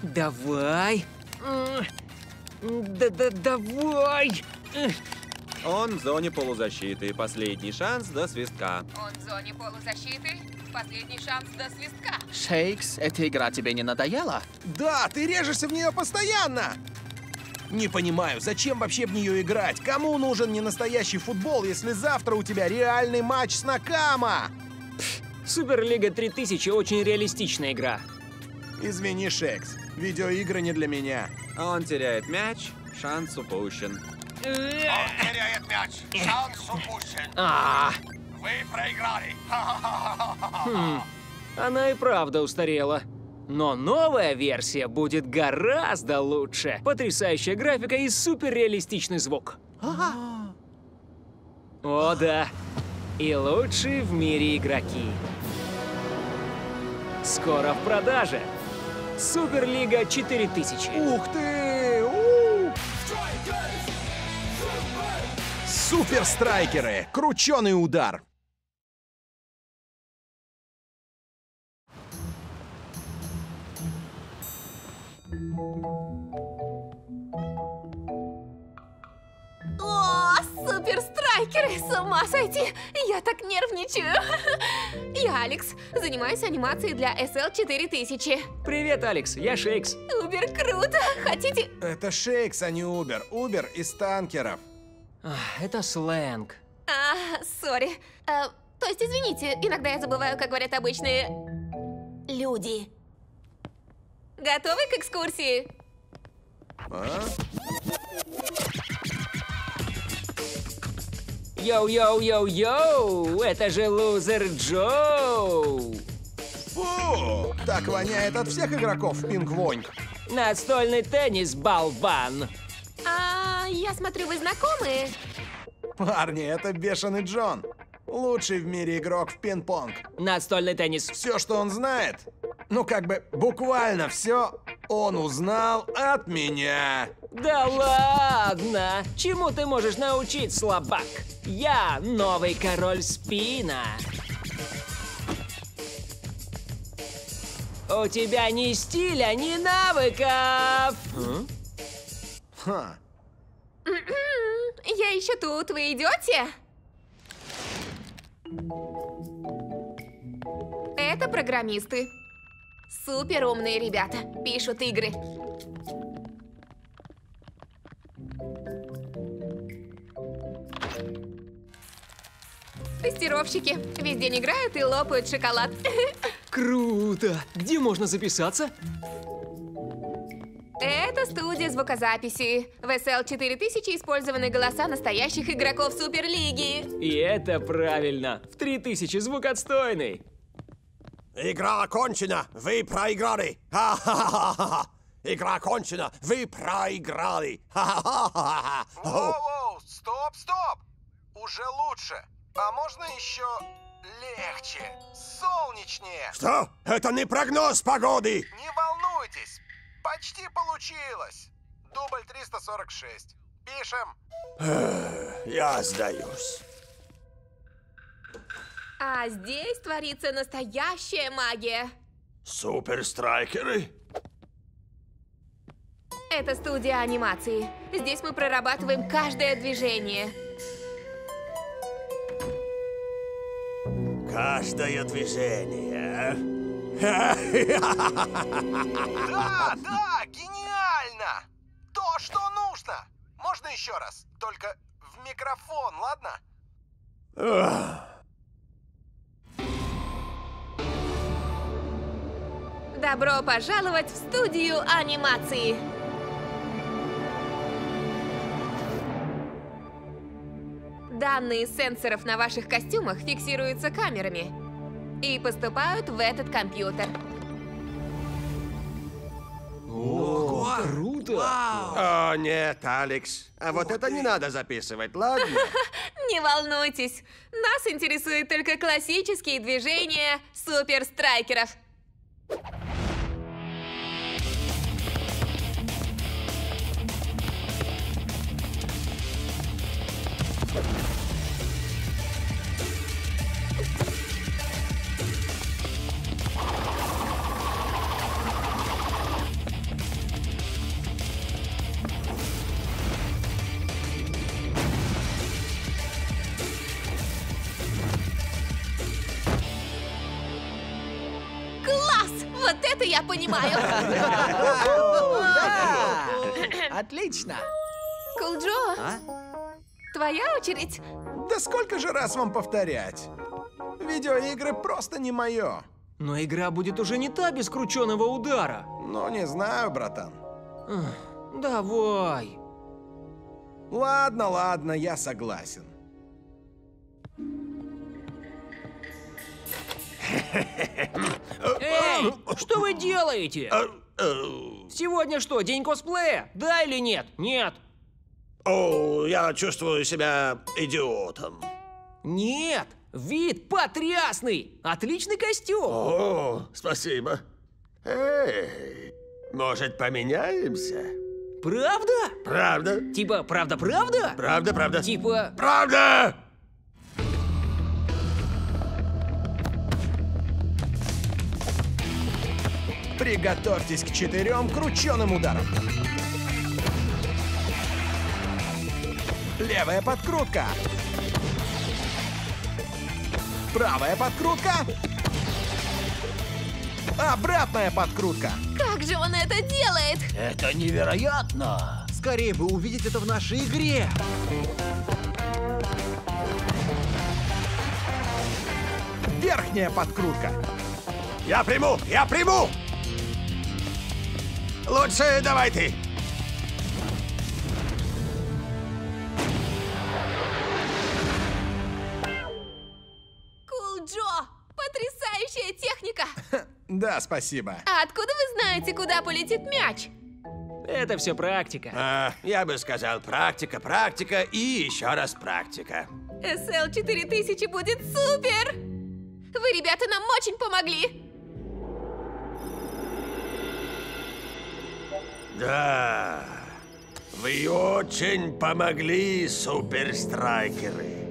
Давай. Да-да-давай. Он в зоне полузащиты. Последний шанс до свистка. Он в зоне полузащиты. Последний шанс до свистка. Шейкс, эта игра тебе не надоела? Да, ты режешься в нее постоянно! Не понимаю, зачем вообще в нее играть? Кому нужен ненастоящий футбол, если завтра у тебя реальный матч с Накама? Суперлига 3000 очень реалистичная игра. Извини, Шекс, видеоигры не для меня. Он теряет мяч. Шанс упущен. Он теряет мяч. Шанс упущен. Вы проиграли. Она и правда устарела. Но новая версия будет гораздо лучше. Потрясающая графика и суперреалистичный звук. О да. И лучшие в мире игроки. Скоро в продаже. Суперлига 4000. Ух ты! Суперстрайкеры! Крученый удар! О, суперстрайкеры! С ума сойти! Я так нервничаю! Я Алекс. Занимаюсь анимацией для SL 4000. Привет, Алекс. Я Шейкс. Убер круто! Хотите... Это Шейкс, а не Убер. Убер из танкеров. Это сленг. Сори. То есть, извините, иногда я забываю, как говорят обычные... люди. Готовы к экскурсии? Йоу-йоу-йоу-йоу! Это же лузер Джоу! Фу! Так воняет от всех игроков в пинг-вонь. Настольный теннис, болван! Я смотрю, вы знакомы? Парни, это бешеный Джон. Лучший в мире игрок в пинг-понг. Настольный теннис. Все, что он знает, ну как бы буквально все, он узнал от меня. Да ладно! Чему ты можешь научить, слабак? Я новый король спина. У тебя ни стиля, ни навыков. Ха. Я еще тут. Вы идете? Это программисты. Супер умные ребята. Пишут игры. Тестировщики. Весь день играют и лопают шоколад. Круто! Где можно записаться? Это студия звукозаписи. В SL 4000 использованы голоса настоящих игроков Суперлиги. И это правильно. В 3000 звук отстойный. Игра окончена. Вы проиграли. Ха-ха-ха-ха. Игра окончена. Вы проиграли. Ха-ха-ха-ха. Воу-воу, стоп! Уже лучше. А можно еще легче, солнечнее? Что? Это не прогноз погоды. Не волнуйтесь, почти получилось. Дубль 346. Пишем. Я сдаюсь. А здесь творится настоящая магия. Суперстрайкеры? Это студия анимации. Здесь мы прорабатываем каждое движение. Каждое движение. Да, гениально! То, что нужно. Можно еще раз, только в микрофон, ладно? Добро пожаловать в студию анимации. Данные сенсоров на ваших костюмах фиксируются камерами и поступают в этот компьютер. О, круто! О, нет, Алекс. А вот это не надо записывать, ладно? Не волнуйтесь, нас интересуют только классические движения суперстрайкеров. Вот это я понимаю! Отлично. Кул Джо, твоя очередь. Да сколько же раз вам повторять? Видеоигры просто не мое. Но игра будет уже не та без крученого удара. Ну, не знаю, братан. Давай. Ладно, ладно, я согласен. Эй, что вы делаете? Сегодня что, день косплея? Да или нет? Нет. О, я чувствую себя идиотом. Нет. Вид потрясный. Отличный костюм. О, спасибо. Эй, может, поменяемся? Правда? Правда? Типа, правда-правда? Правда, правда. Типа... Правда! Приготовьтесь к 4 крученым ударам. Левая подкрутка. Правая подкрутка. Обратная подкрутка. Как же он это делает? Это невероятно. Скорее бы увидеть это в нашей игре. Верхняя подкрутка. Я приму! Я приму! Лучше давай ты. Кул Джо, потрясающая техника! Да, спасибо. А откуда вы знаете, куда полетит мяч? Это все практика. Я бы сказал, практика, практика и еще раз практика. SL 4000 будет супер! Вы, ребята, нам очень помогли! Да, вы очень помогли, суперстрайкеры.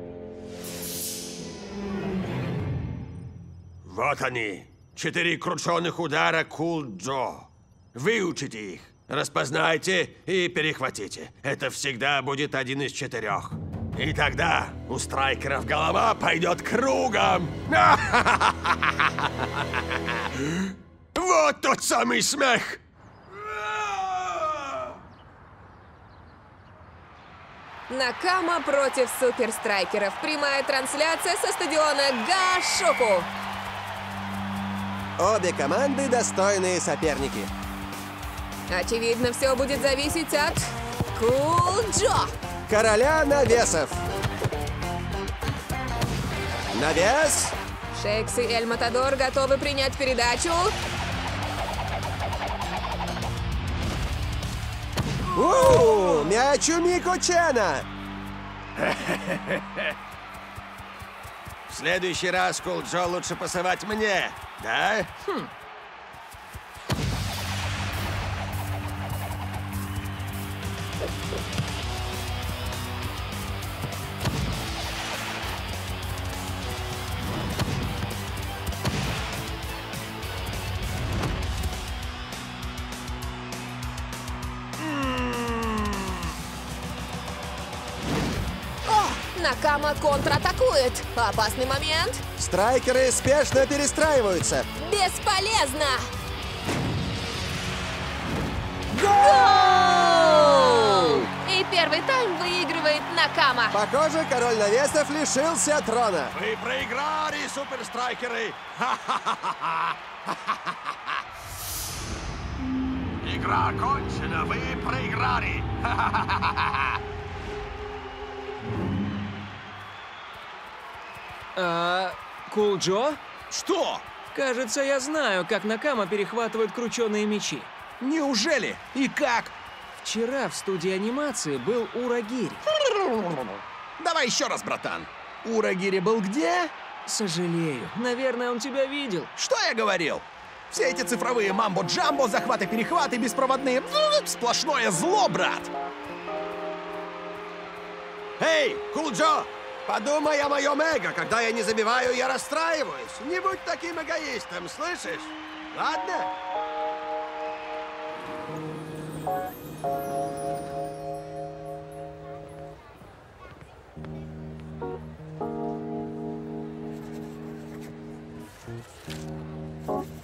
Вот они, 4 крученых удара Кул Джо. Выучите их, распознайте и перехватите. Это всегда будет 1 из 4. И тогда у страйкеров голова пойдет кругом. Вот тот самый смех! Накама против суперстрайкеров. Прямая трансляция со стадиона Гашоку. Обе команды достойные соперники. Очевидно, все будет зависеть от Кул Джо. Короля навесов. Навес. Шейкс и Эль Матадор готовы принять передачу. Мяч у Мико Чена. В следующий раз, Кул Джо, лучше пасовать мне, да? Накама контратакует. Опасный момент. Страйкеры спешно перестраиваются. Бесполезно. Гол! И первый тайм выигрывает Накама. Похоже, король навесов лишился трона. Вы проиграли, суперстрайкеры! Игра окончена, вы проиграли! Кул Джо? Что? Кажется, я знаю, как Накама перехватывают крученые мечи. Неужели? И как? Вчера в студии анимации был Урагири. Давай еще раз, братан. Урагири был где? Сожалею. Наверное, он тебя видел. Что я говорил? Все эти цифровые мамбо-джамбо, захваты-перехваты, беспроводные... Сплошное зло, брат! Эй, Кул Джо! Подумай о моем эго. Когда я не забиваю, я расстраиваюсь. Не будь таким эгоистом, слышишь? Ладно?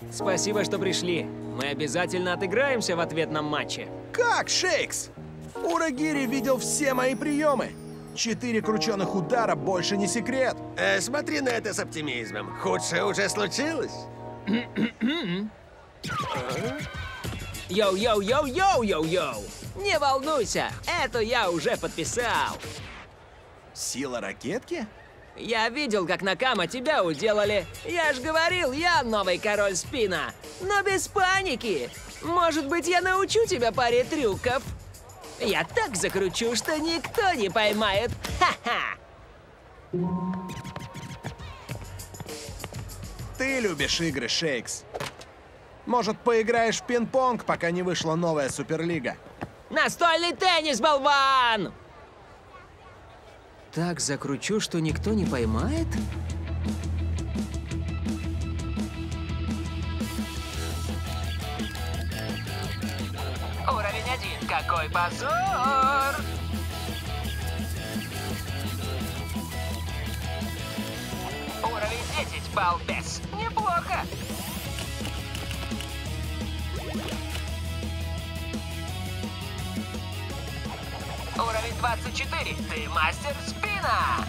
Спасибо, что пришли. Мы обязательно отыграемся в ответном матче. Как, Шейкс? Урагири видел все мои приемы. 4 крученых удара больше не секрет. Смотри на это с оптимизмом. Худшее уже случилось. Йоу-йоу-йоу-йоу-йоу-йоу! Не волнуйся, эту я уже подписал. Сила ракетки? Я видел, как Накама тебя уделали. Я ж говорил, я новый король спина. Но без паники. Может быть, я научу тебя паре трюков. Я так закручу, что никто не поймает. Ха-ха! Ты любишь игры, Шейкс. Может, поиграешь в пинг-понг, пока не вышла новая Суперлига? Настольный теннис, болван! Так закручу, что никто не поймает? Уровень 1. Какой позор! Уровень 10. Балбес. Неплохо. Уровень 24. Ты мастер спина.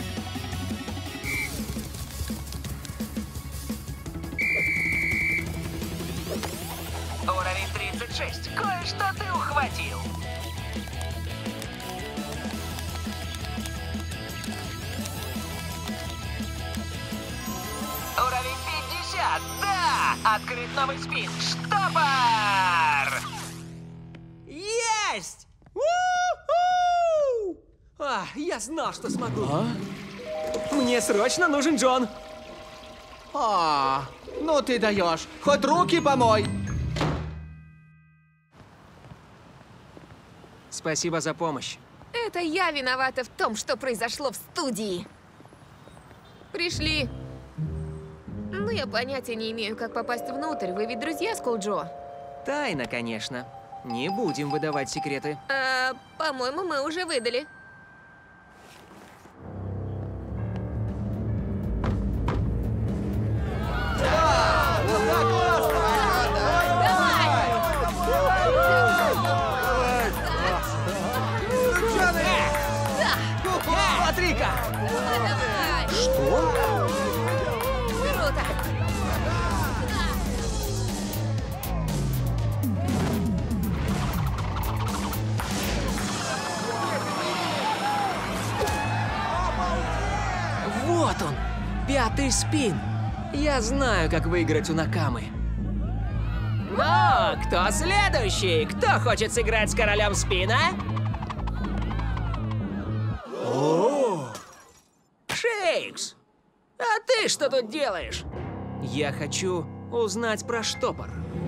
Уровень 36. Кое-что ты ухватил. Уровень 50. Да! Открыт новый спин. Штопор! Есть! У-ху! Я знал, что смогу. Мне срочно нужен Джон. Ну ты даешь. Хоть руки помой. Спасибо за помощь. Это я виновата в том, что произошло в студии. Пришли. Ну, я понятия не имею, как попасть внутрь. Вы ведь друзья с Кулджо? Тайна, конечно. Не будем выдавать секреты. По-моему, мы уже выдали. Смотри-ка! Что? Круто! Вот он! Пятый спин! Я знаю, как выиграть у Накамы. Ну, кто следующий? Кто хочет сыграть с королем спина? Шейкс! А ты что тут делаешь? Я хочу узнать про штопор.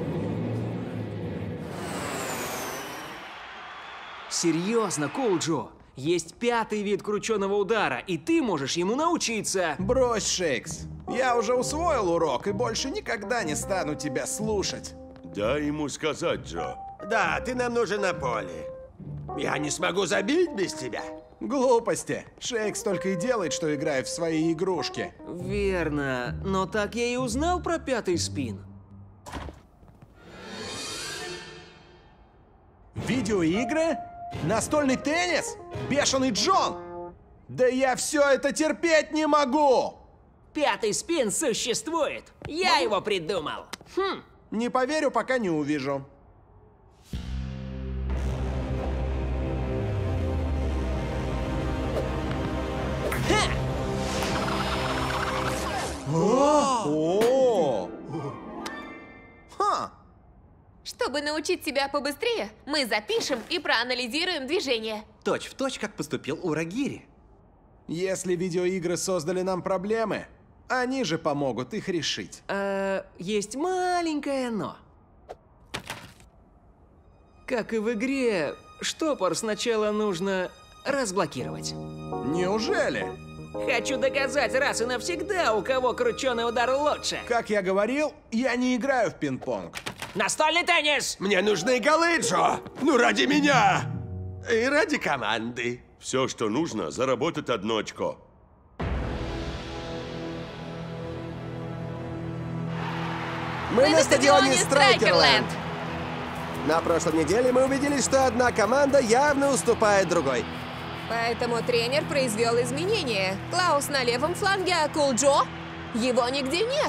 Серьезно, Кулджо? Есть пятый вид крученого удара, и ты можешь ему научиться. Брось, Шейкс. Я уже усвоил урок и больше никогда не стану тебя слушать. Дай ему сказать, Джо. Да, ты нам нужен на поле. Я не смогу забить без тебя. Глупости. Шейкс только и делает, что играет в свои игрушки. Верно, но так я и узнал про пятый спин. Видеоигры? Настольный теннис? Бешеный Джон? Да я все это терпеть не могу! Пятый спин существует. Я его придумал. Не поверю, пока не увижу. О! Ха! Чтобы научить тебя побыстрее, мы запишем и проанализируем движение. Точь в точь, как поступил Урагири. Если видеоигры создали нам проблемы, они же помогут их решить. Есть маленькое но. Как и в игре, штопор сначала нужно разблокировать. Неужели? Хочу доказать раз и навсегда, у кого крученый удар лучше. Как я говорил, я не играю в пинг-понг. Настольный теннис! Мне нужны голы, Джо! Ну, ради меня! И ради команды. Все, что нужно, заработать 1 очко. Мы на стадионе Страйкерленд. Страйкерленд. На прошлой неделе мы убедились, что одна команда явно уступает другой. Поэтому тренер произвел изменения. Клаус на левом фланге, а Кул Джо? Его нигде нет.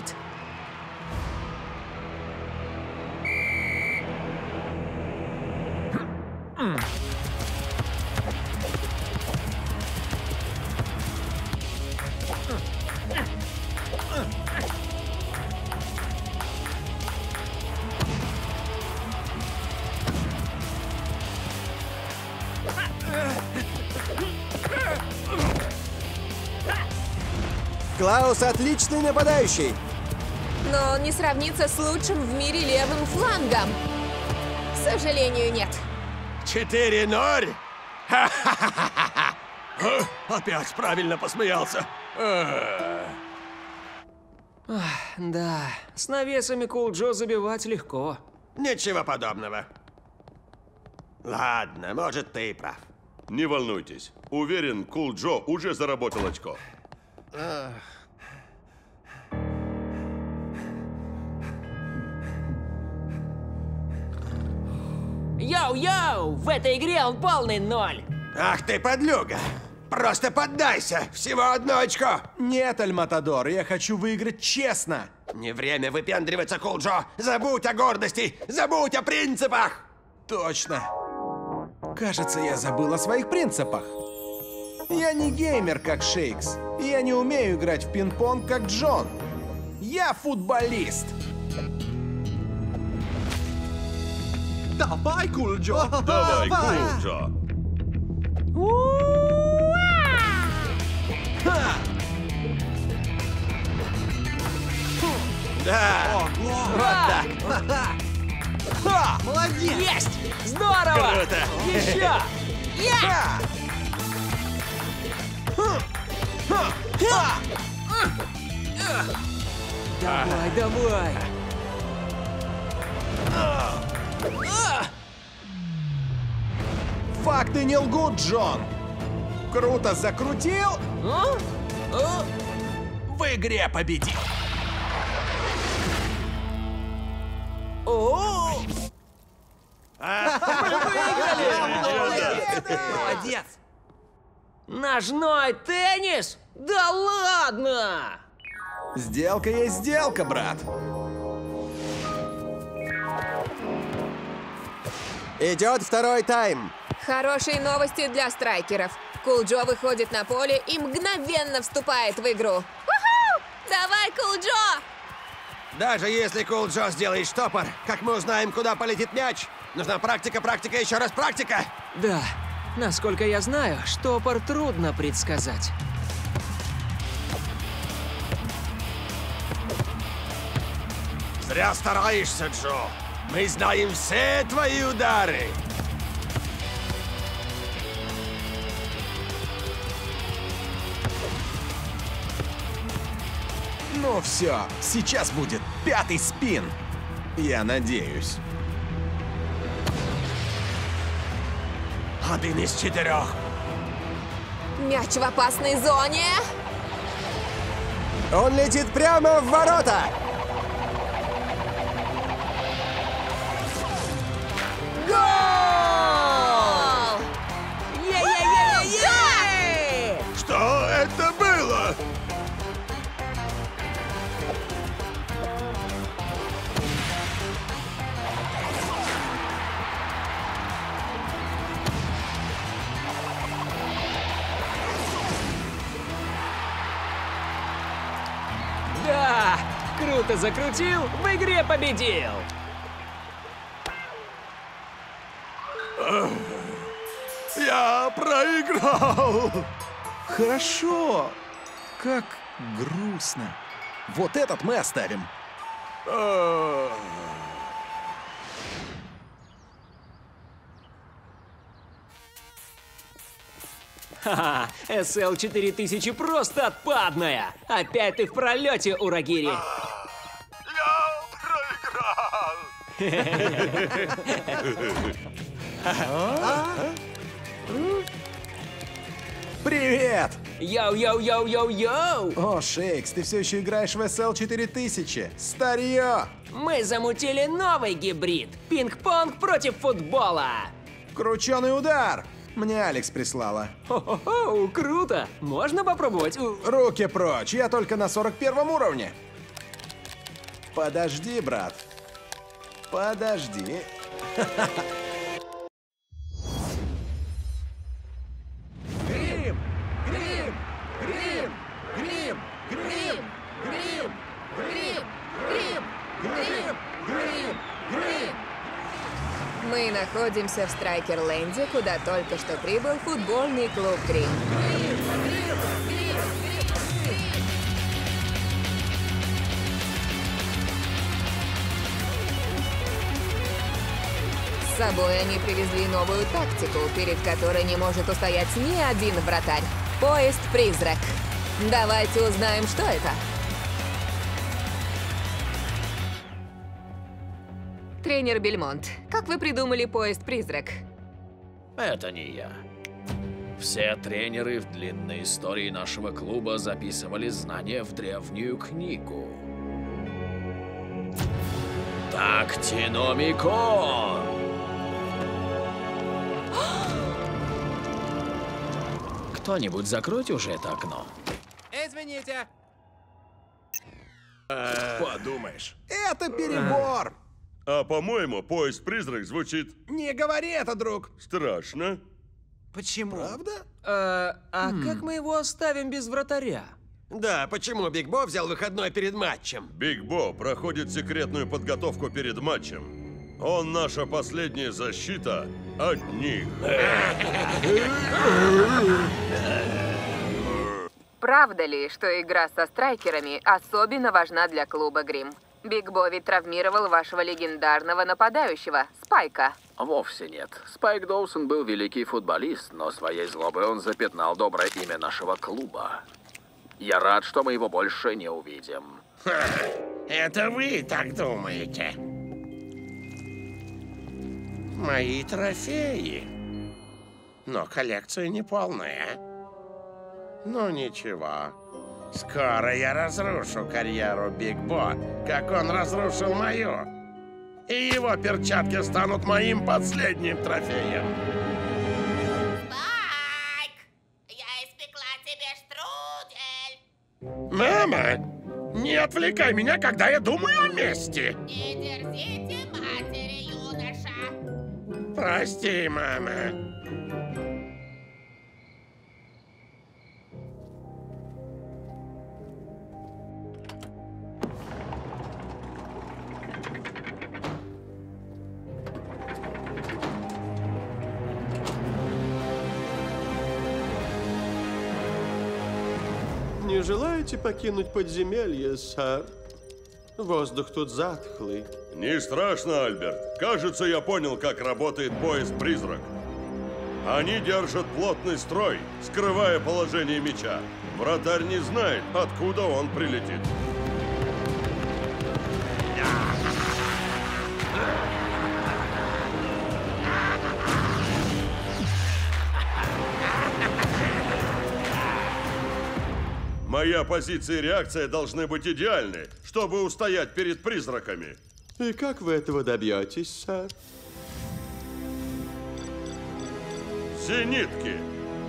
Клаус отличный нападающий. Но он не сравнится с лучшим в мире левым флангом. К сожалению, нет. 4-0? Ха-ха-ха-ха-ха! Опять правильно посмеялся. Да, с навесами Кул Джо забивать легко. Ничего подобного. Ладно, может, ты и прав. Не волнуйтесь. Уверен, Кул Джо уже заработал очко. Йоу-йоу! В этой игре он полный ноль! Ах ты, подлюга! Просто поддайся! Всего одно очко! Нет, Альматадор, я хочу выиграть честно. Не время выпендриваться, Кул Джо! Забудь о гордости! Забудь о принципах! Точно. Кажется, я забыл о своих принципах. Я не геймер, как Шейкс. И я не умею играть в пинг-понг, как Джон. Я футболист. Давай, Кул Джо. Давай, Кул Джо. Да! Вот так! Молодец. Есть! Здорово! Круто! Еще! Ха! Давай, давай! Факты не лгут, Джон. Круто закрутил, в игре победил. О! Молодец. Ножной теннис? Да ладно! Сделка есть сделка, брат. Идет второй тайм. Хорошие новости для страйкеров. Кул Джо выходит на поле и мгновенно вступает в игру. Уху! Давай, Кул Джо! Даже если Кул Джо сделает штопор, как мы узнаем, куда полетит мяч? Нужна практика, практика, еще раз практика! Да, насколько я знаю, штопор трудно предсказать. Зря стараешься, Джо. Мы знаем все твои удары. Ну все, сейчас будет 5-й спин. Я надеюсь. 1 из 4. Мяч в опасной зоне. Он летит прямо в ворота. Гол! Е-е-е-е-е! Что это было? Да! Круто закрутил, в игре победил! Я проиграл! Хорошо. Как грустно. Вот этот мы оставим. Ха-ха, SL 4000 просто отпадная! Опять ты в пролете, Урагири! Я проиграл! Привет! Йоу-йоу-йоу-йоу-йоу! О, Шейкс, ты все еще играешь в SL 4000. Старье! Мы замутили новый гибрид. Пинг-понг против футбола. Крученый удар! Мне Алекс прислала. Хо-хо-хо, круто! Можно попробовать? Руки прочь, я только на 41 уровне. Подожди, брат. Подожди. Грим! Грим! Грим! Грим! Грим! Грим! Грим! Грим! Грим! Грим! Грим! Мы находимся в Страйкерленде, куда только что прибыл футбольный клуб Грим. С собой они привезли новую тактику, перед которой не может устоять ни один вратарь. Поезд-призрак. Давайте узнаем, что это. Тренер Бельмонт, как вы придумали поезд-призрак? Это не я. Все тренеры в длинной истории нашего клуба записывали знания в древнюю книгу. Тактиномикон! Кто-нибудь закройте уже это окно. Извините. Подумаешь, это перебор. А по-моему, поезд-призрак звучит Не говори это, друг. страшно. Почему? Правда? А как мы его оставим без вратаря? Да, почему Биг Бо взял выходной перед матчем? Биг Бо проходит секретную подготовку перед матчем. Он наша последняя защита от них. Правда ли, что игра со страйкерами особенно важна для клуба Грим? Биг Бо ведь травмировал вашего легендарного нападающего, Спайка. Вовсе нет. Спайк Доусон был великий футболист, но своей злобой он запятнал доброе имя нашего клуба. Я рад, что мы его больше не увидим. Это вы так думаете? Мои трофеи. Но коллекция не полная. Ну ничего. Скоро я разрушу карьеру Биг Бо, как он разрушил мою. И его перчатки станут моим последним трофеем. Спайк! Я испекла тебе штрудель! Мама, не отвлекай меня, когда я думаю о мести. Не дерзите матери, юноша! Прости, мама. Не желаете покинуть подземелье, сэр? Воздух тут затхлый. Не страшно, Альберт. Кажется, я понял, как работает поезд-призрак. Они держат плотный строй, скрывая положение мяча. Вратарь не знает, откуда он прилетит. Моя позиция и реакция должны быть идеальны, чтобы устоять перед призраками. И как вы этого добьетесь, сэр? Зенитки.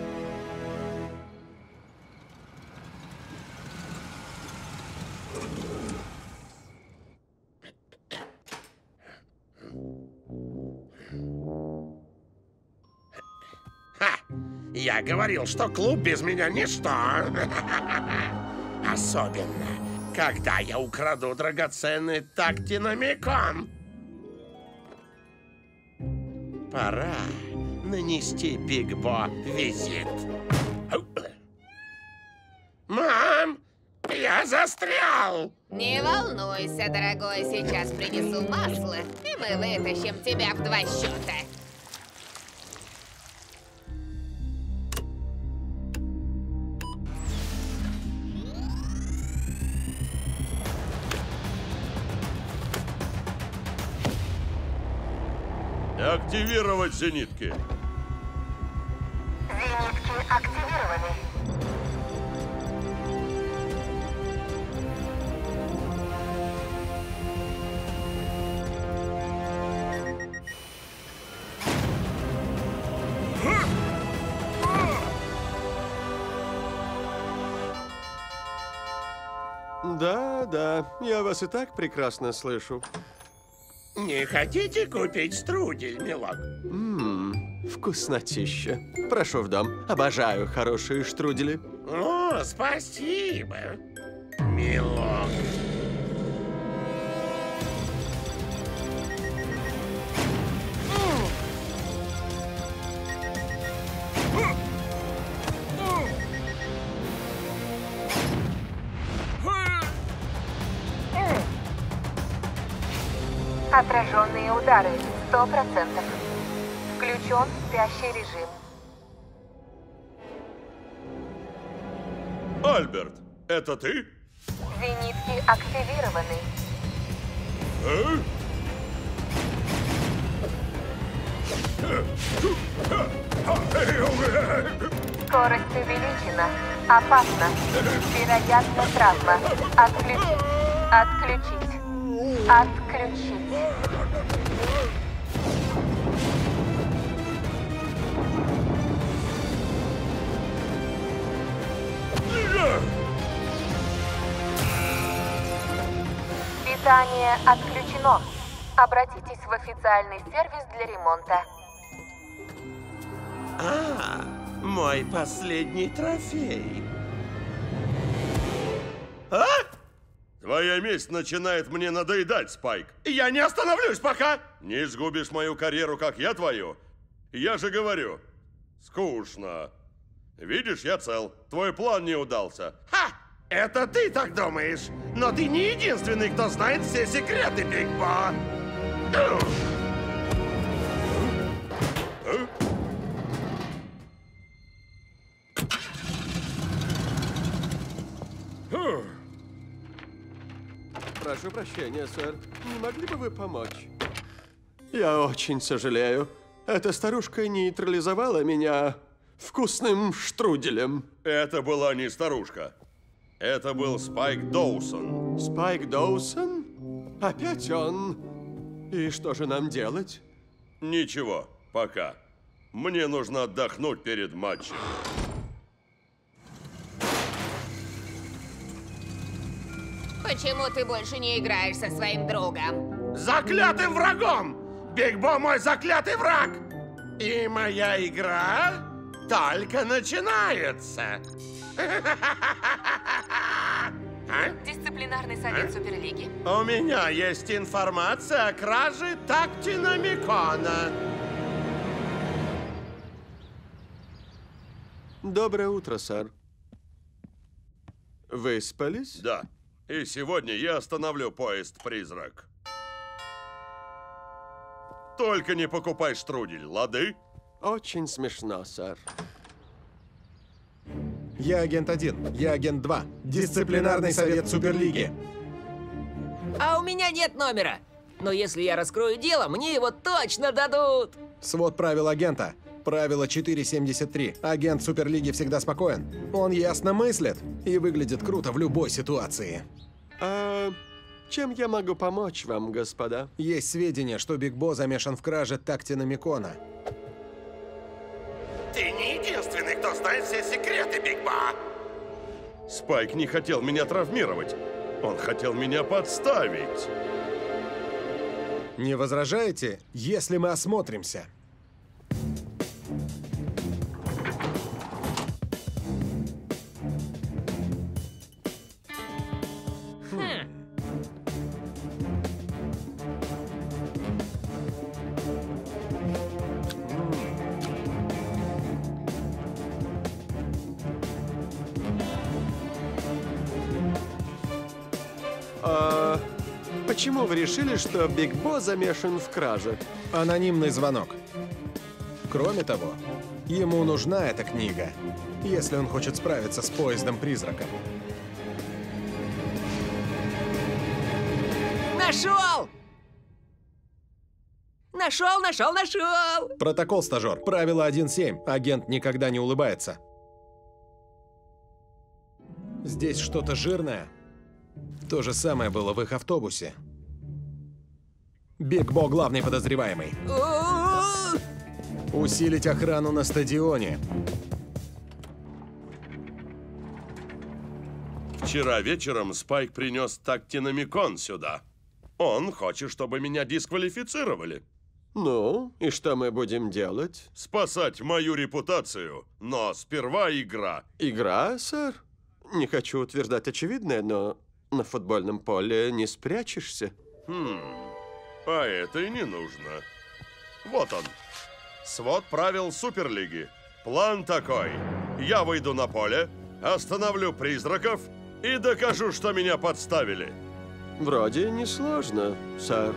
Я говорил, что клуб без меня ничто. Особенно, когда я украду драгоценный тактиномикон. Пора нанести Биг Бо визит. Мам, я застрял! Не волнуйся, дорогой, сейчас принесу масло, и мы вытащим тебя в 2 счета. Активировать зенитки. Зенитки активированы. Да, я вас и так прекрасно слышу. Не хотите купить струдель, милок? Вкуснотища. Прошу в дом. Обожаю хорошие штрудели. О, спасибо, милок. Отраженные удары 100%. Включен спящий режим. Альберт, это ты? Зенитки активированы. Скорость увеличена. Опасно. Вероятно, травма. Отключить. Отключить. Отключить. Питание отключено. Обратитесь в официальный сервис для ремонта. Мой последний трофей. Твоя месть начинает мне надоедать, Спайк. Я не остановлюсь пока. Не сгубишь мою карьеру, как я твою. Я же говорю, скучно. Видишь, я цел. Твой план не удался. Ха! Это ты так думаешь. Но ты не единственный, кто знает все секреты, Биг Бо. Прошу прощения, сэр. Не могли бы вы помочь? Я очень сожалею. Эта старушка нейтрализовала меня вкусным штруделем. Это была не старушка. Это был Спайк Доусон. Спайк Доусон? Опять он? И что же нам делать? Ничего, пока. Мне нужно отдохнуть перед матчем. Почему ты больше не играешь со своим другом? Заклятым врагом! Биг Бо мой заклятый враг! И моя игра только начинается. Дисциплинарный совет Суперлиги. У меня есть информация о краже Тактиномикона. Доброе утро, сэр. Выспались? Да. И сегодня я остановлю поезд-призрак. Только не покупай штрудель, лады? Очень смешно, сэр. Я агент 1, я агент 2. Дисциплинарный совет Суперлиги. А у меня нет номера. Но если я раскрою дело, мне его точно дадут. Свод правил агента. Правило 4.73. Агент Суперлиги всегда спокоен. Он ясно мыслит и выглядит круто в любой ситуации. Чем я могу помочь вам, господа? Есть сведения, что Биг Бо замешан в краже Тактиномикона. Ты не единственный, кто знает все секреты, Биг Бо. Спайк не хотел меня травмировать. Он хотел меня подставить. Не возражаете, если мы осмотримся? Почему вы решили, что Биг Бо замешан в краже? Анонимный звонок. Кроме того, ему нужна эта книга, если он хочет справиться с поездом-призраком. Нашел! Нашел! Протокол, стажер. Правило 1.7. Агент никогда не улыбается. Здесь что-то жирное. То же самое было в их автобусе. Биг Бо главный подозреваемый. Усилить охрану на стадионе. Вчера вечером Спайк принес тактиномикон сюда. Он хочет, чтобы меня дисквалифицировали. Ну, и что мы будем делать? Спасать мою репутацию, но сперва игра. Игра, сэр? Не хочу утверждать очевидное, но на футбольном поле не спрячешься. А это и не нужно. Вот он. Свод правил Суперлиги. План такой. Я выйду на поле, остановлю призраков и докажу, что меня подставили. Вроде несложно, сэр.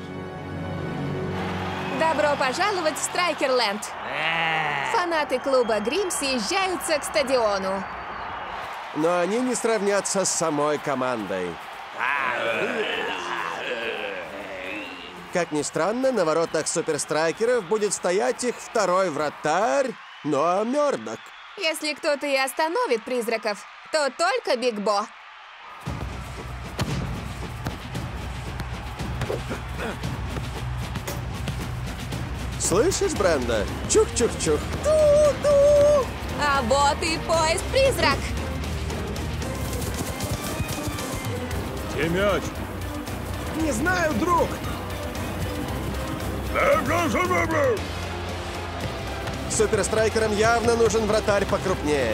Добро пожаловать в Страйкерленд. Фанаты клуба Грим съезжаются к стадиону. Но они не сравнятся с самой командой. Как ни странно, на воротах суперстрайкеров будет стоять их второй вратарь, Ноа Мёрдок. Если кто-то и остановит призраков, то только Биг Бо. Слышишь, Бренда? Чух-чух-чух. Ту-ту! А вот и поезд-призрак. Где мяч? Не знаю, друг. Суперстрайкерам явно нужен вратарь покрупнее.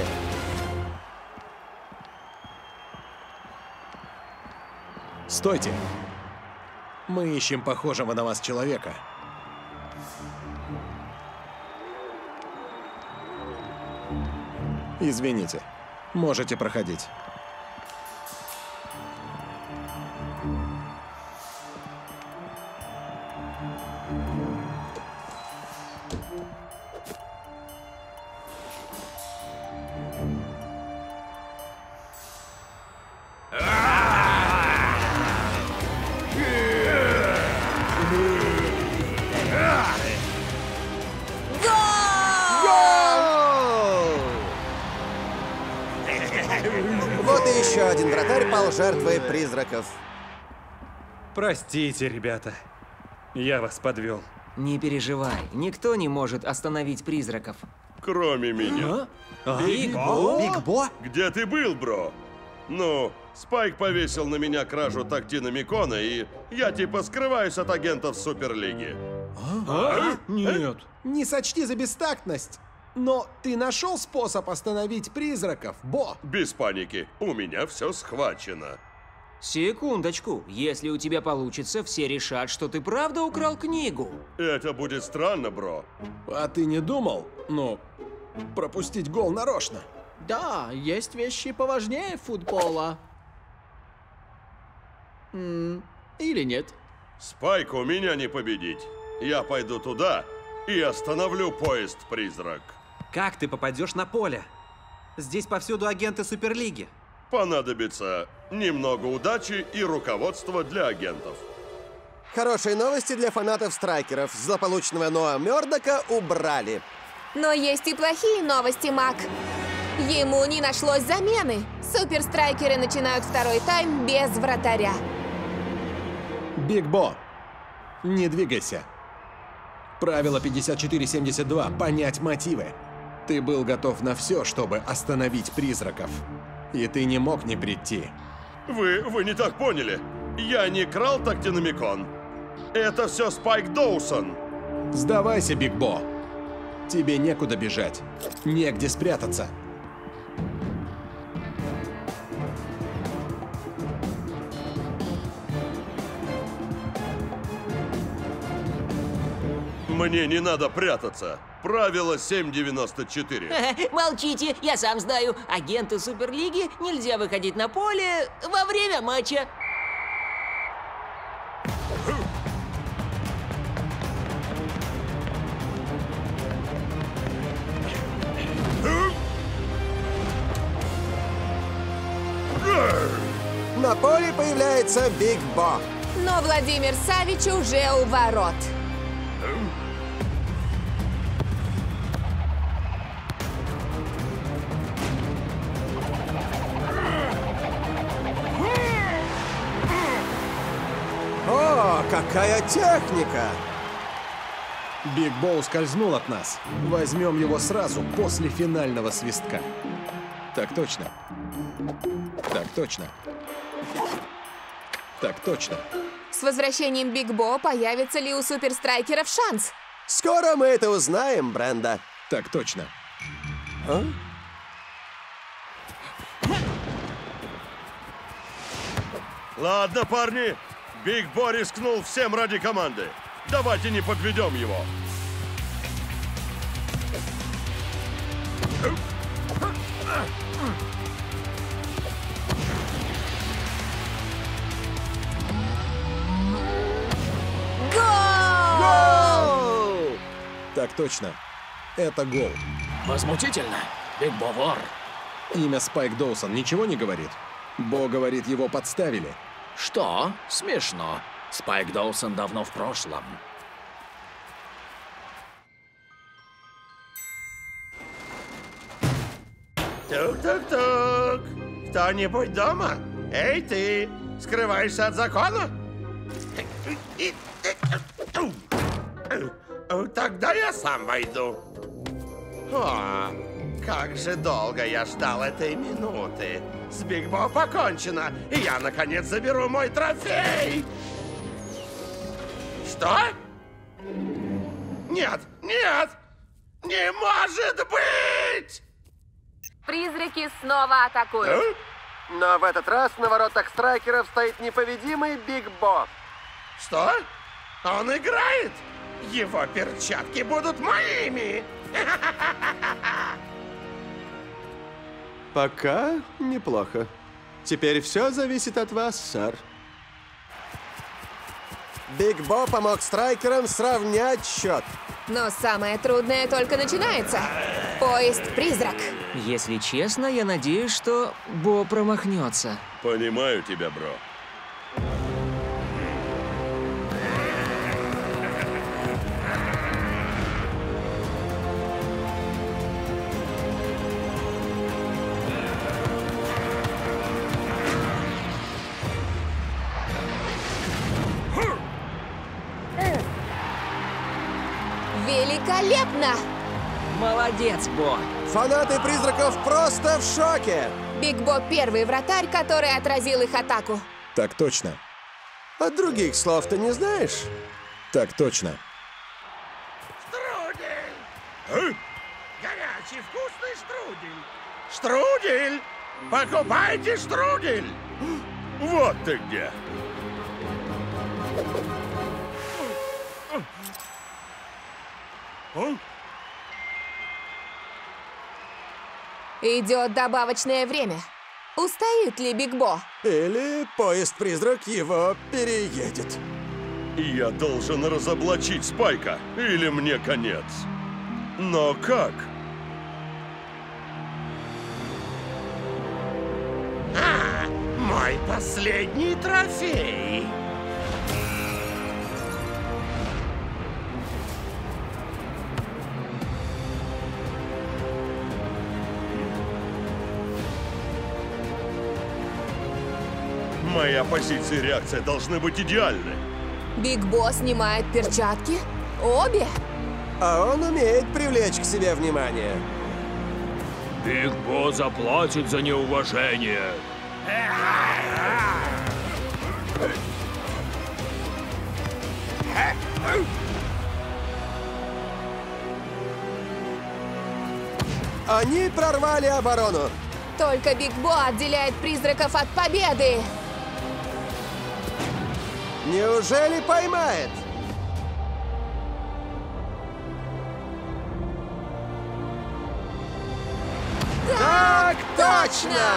Стойте. Мы ищем похожего на вас человека. Извините. Можете проходить. Вот и еще один вратарь пал жертвой призраков. Простите, ребята. Я вас подвел. Не переживай, никто не может остановить призраков. Кроме меня. Биг Бо? Биг Бо? Где ты был, бро? Ну, Спайк повесил на меня кражу тактиномикона, и я типа скрываюсь от агентов Суперлиги. Нет. Не сочти за бестактность. Но ты нашел способ остановить призраков, Бо? Без паники. У меня все схвачено. Секундочку. Если у тебя получится, все решат, что ты правда украл книгу. Это будет странно, бро. А ты не думал, пропустить гол нарочно? Да, есть вещи поважнее футбола. Или нет? Спайку меня не победить. Я пойду туда и остановлю поезд-призрак. Как ты попадешь на поле? Здесь повсюду агенты Суперлиги. Понадобится немного удачи и руководства для агентов. Хорошие новости для фанатов страйкеров. Злополучного Ноа Мёрдока убрали. Но есть и плохие новости, Мак. Ему не нашлось замены. Суперстрайкеры начинают второй тайм без вратаря. Биг Бо, не двигайся. Правило 5472. Понять мотивы. Ты был готов на все, чтобы остановить призраков. И ты не мог не прийти. Вы не так поняли. Я не крал тактиномикон. Это все Спайк Доусон. Сдавайся, Биг Бо. Тебе некуда бежать. Негде спрятаться. Мне не надо прятаться. Правило 7.94. Молчите, я сам знаю. Агенты Суперлиги нельзя выходить на поле во время матча. На поле появляется Биг Бо. Но Владимир Савич уже у ворот. О, какая техника! Биг Бо ускользнул от нас. Возьмем его сразу после финального свистка. Так точно. Так точно. Так точно. С возвращением Биг Бо появится ли у суперстрайкеров шанс? Скоро мы это узнаем, Бренда. Так точно. А? Ладно, парни. Биг Бо рискнул всем ради команды. Давайте не подведем его. Гол! Так точно. Это гол. Возмутительно. Биг Бо вор. Имя Спайк Доусон ничего не говорит? Бо говорит, его подставили. Что? Смешно. Спайк Доусон давно в прошлом. Тук-тук-тук. Кто-нибудь дома? Эй, ты! Скрываешься от закона? Тогда я сам войду. О, как же долго я ждал этой минуты. С Биг Бо покончено, и я, наконец, заберу мой трофей. Что? Нет, нет! Не может быть! Призраки снова атакуют. Но в этот раз на воротах страйкеров стоит непобедимый Биг Бо. Что? Он играет? Его перчатки будут моими! Пока неплохо. Теперь все зависит от вас, сэр. Биг Бо помог страйкерам сравнять счет. Но самое трудное только начинается. Поезд-призрак. Если честно, я надеюсь, что Бо промахнется. Понимаю тебя, бро. Великолепно! Молодец, Бо! Фанаты призраков просто в шоке! Биг Бо первый вратарь, который отразил их атаку. Так точно. А других слов ты не знаешь? Так точно. Штрудель! Горячий, вкусный штрудель! Штрудель! Покупайте штрудель! Вот ты где! Идет добавочное время. Устоит ли Биг Бо? Или поезд-призрак его переедет. Я должен разоблачить Спайка, или мне конец. Но как? Мой последний трофей! Моя позиция и реакция должны быть идеальны. Биг Бо снимает перчатки? Обе? А он умеет привлечь к себе внимание. Биг Бо заплатит за неуважение. Они прорвали оборону. Только Биг Бо отделяет призраков от победы. Неужели поймает? Так точно!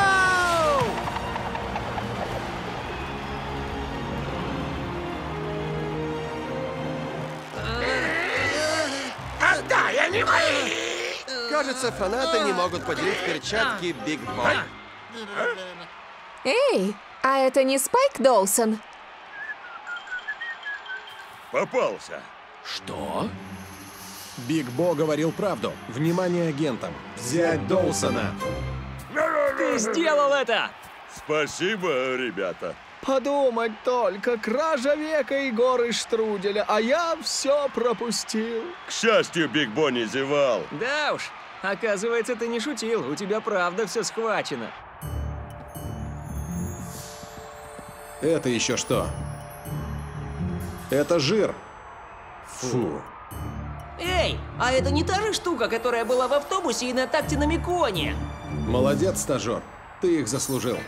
Отдай, они мои! Кажется, фанаты не могут поделить перчатки Биг Бо. Эй, а это не Спайк Доусон? Попался. Что? Биг Бо говорил правду. Внимание агентам. Взять Доусона. Ты сделал это! Спасибо, ребята. Подумать только, кража века и горы штруделя, а я все пропустил. К счастью, Биг Бо не зевал. Да уж, оказывается, ты не шутил. У тебя правда все схвачено. Это еще что? Это жир. Фу. Эй, а это не та же штука, которая была в автобусе и на такте на Миконе? Молодец, стажер. Ты их заслужил.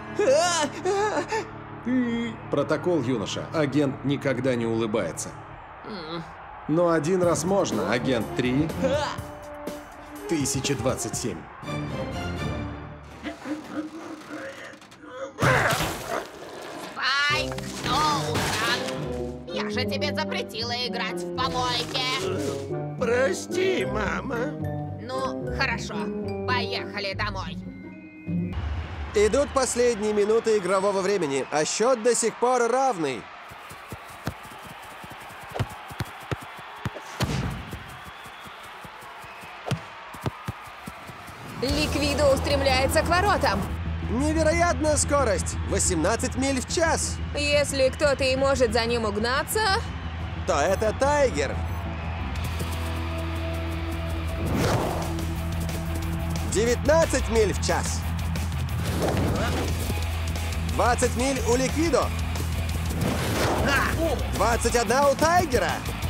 Протокол, юноша. Агент никогда не улыбается. Но один раз можно. Агент 3. 1027. Спайк Доусон! Я же тебе запретила играть в помойке. Прости, мама. Ну, хорошо. Поехали домой. Идут последние минуты игрового времени, а счет до сих пор равный. Ликвидо устремляется к воротам. Невероятная скорость! 18 миль в час! Если кто-то и может за ним угнаться, то это Тайгер. 19 миль в час. 20 миль у Ликвидо. 21 у Тайгера.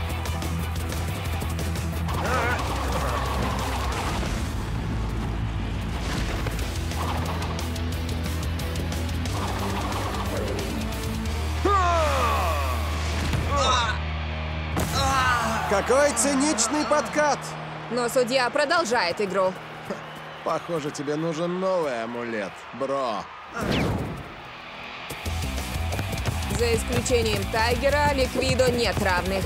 Какой циничный подкат! но судья продолжает игру. Похоже, тебе нужен новый амулет, бро. За исключением Тайгера, Ликвидо нет равных.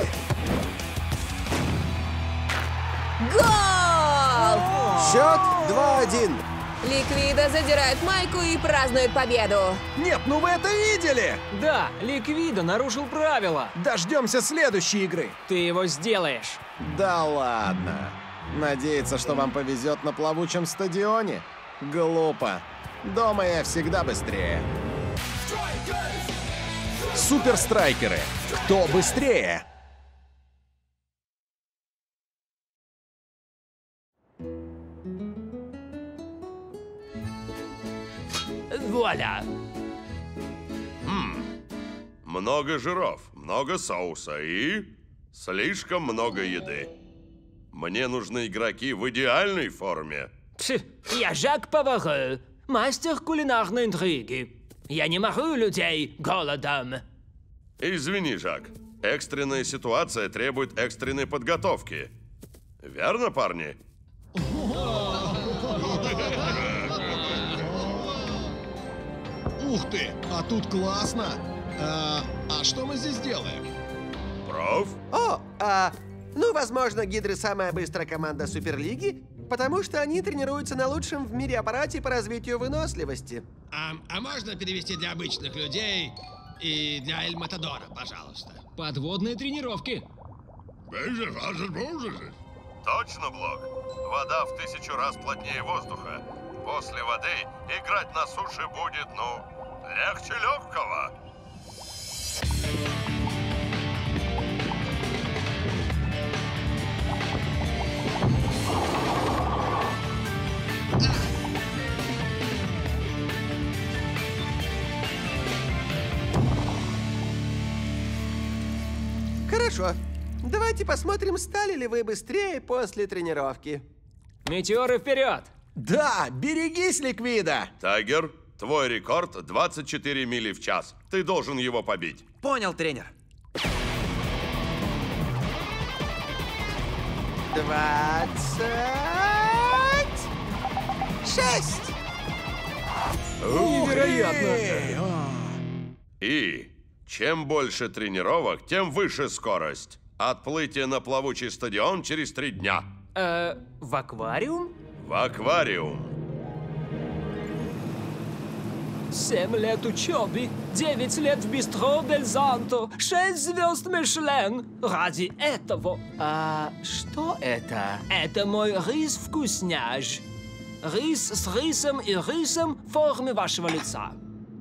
Гол! Счет 2-1. Ликвидо задирает майку и празднует победу. Нет, ну вы это видели? Да, Ликвидо нарушил правила. Дождемся следующей игры. Ты его сделаешь. Да ладно. Надеяться, что вам повезет на плавучем стадионе? Глупо. Дома я всегда быстрее. Суперстрайкеры. Кто быстрее? Вуаля! Много жиров, много соуса и слишком много еды. Мне нужны игроки в идеальной форме. Я Жак Поваре, мастер кулинарной интриги. Я не морю людей голодом. Извини, Жак. Экстренная ситуация требует экстренной подготовки. Верно, парни? Ух ты, а тут классно. А что мы здесь делаем? Проф? Ну, возможно, Гидры самая быстрая команда Суперлиги, потому что они тренируются на лучшем в мире аппарате по развитию выносливости. А можно перевести для обычных людей и для Эль Матадора, пожалуйста? Подводные тренировки. Точно, Блок. Вода в 1000 раз плотнее воздуха. После воды играть на суше будет, легче легкого. Хорошо. Давайте посмотрим, стали ли вы быстрее после тренировки. Метеоры вперед! Да, берегись, Ликвидо! Тайгер, твой рекорд 24 мили в час. Ты должен его побить. Понял, тренер. 26! Невероятно! И чем больше тренировок, тем выше скорость. Отплытие на плавучий стадион через 3 дня. В аквариум? В аквариум. 7 лет учебы, 9 лет в бистро Дель Занто, 6 звезд Мишлен. Ради этого. А что это? Это мой рис-вкусняш. Рис с рисом и рисом в форме вашего лица.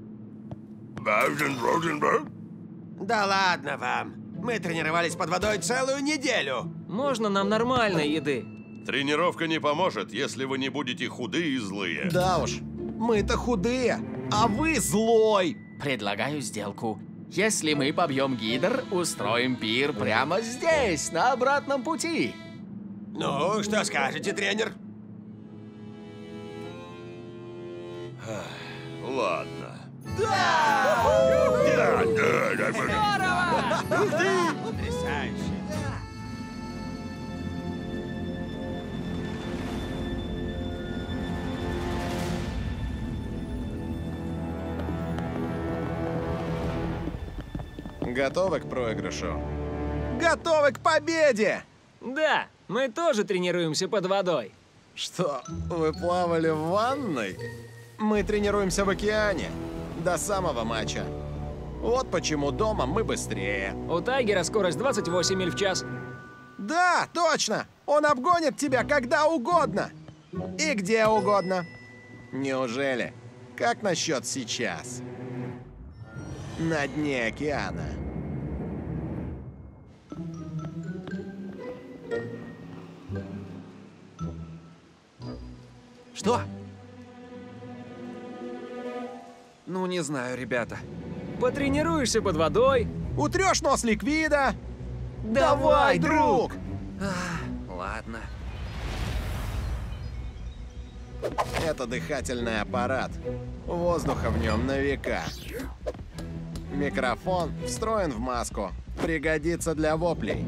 Да ладно вам. Мы тренировались под водой целую неделю. Можно нам нормальной еды? Тренировка не поможет, если вы не будете худые и злые. Да уж, мы-то худые, а вы злой. Предлагаю сделку. Если мы побьем Гидр, устроим пир прямо здесь, на обратном пути. Ну, что скажете, тренер? Ладно. Потрясающе. Готовы к проигрышу? Готовы к победе! Да, мы тоже тренируемся под водой. Что, вы плавали в ванной? Мы тренируемся в океане. До самого матча. Вот почему дома мы быстрее. У Тайгера скорость 28 миль в час. Да, точно! Он обгонит тебя когда угодно. И где угодно. Неужели? Как насчет сейчас? На дне океана. Что? Ну, не знаю, ребята. Потренируешься под водой. Утрешь нос ликвида. Давай, друг! Ладно. Это дыхательный аппарат. Воздуха в нем на века. Микрофон встроен в маску. Пригодится для воплей.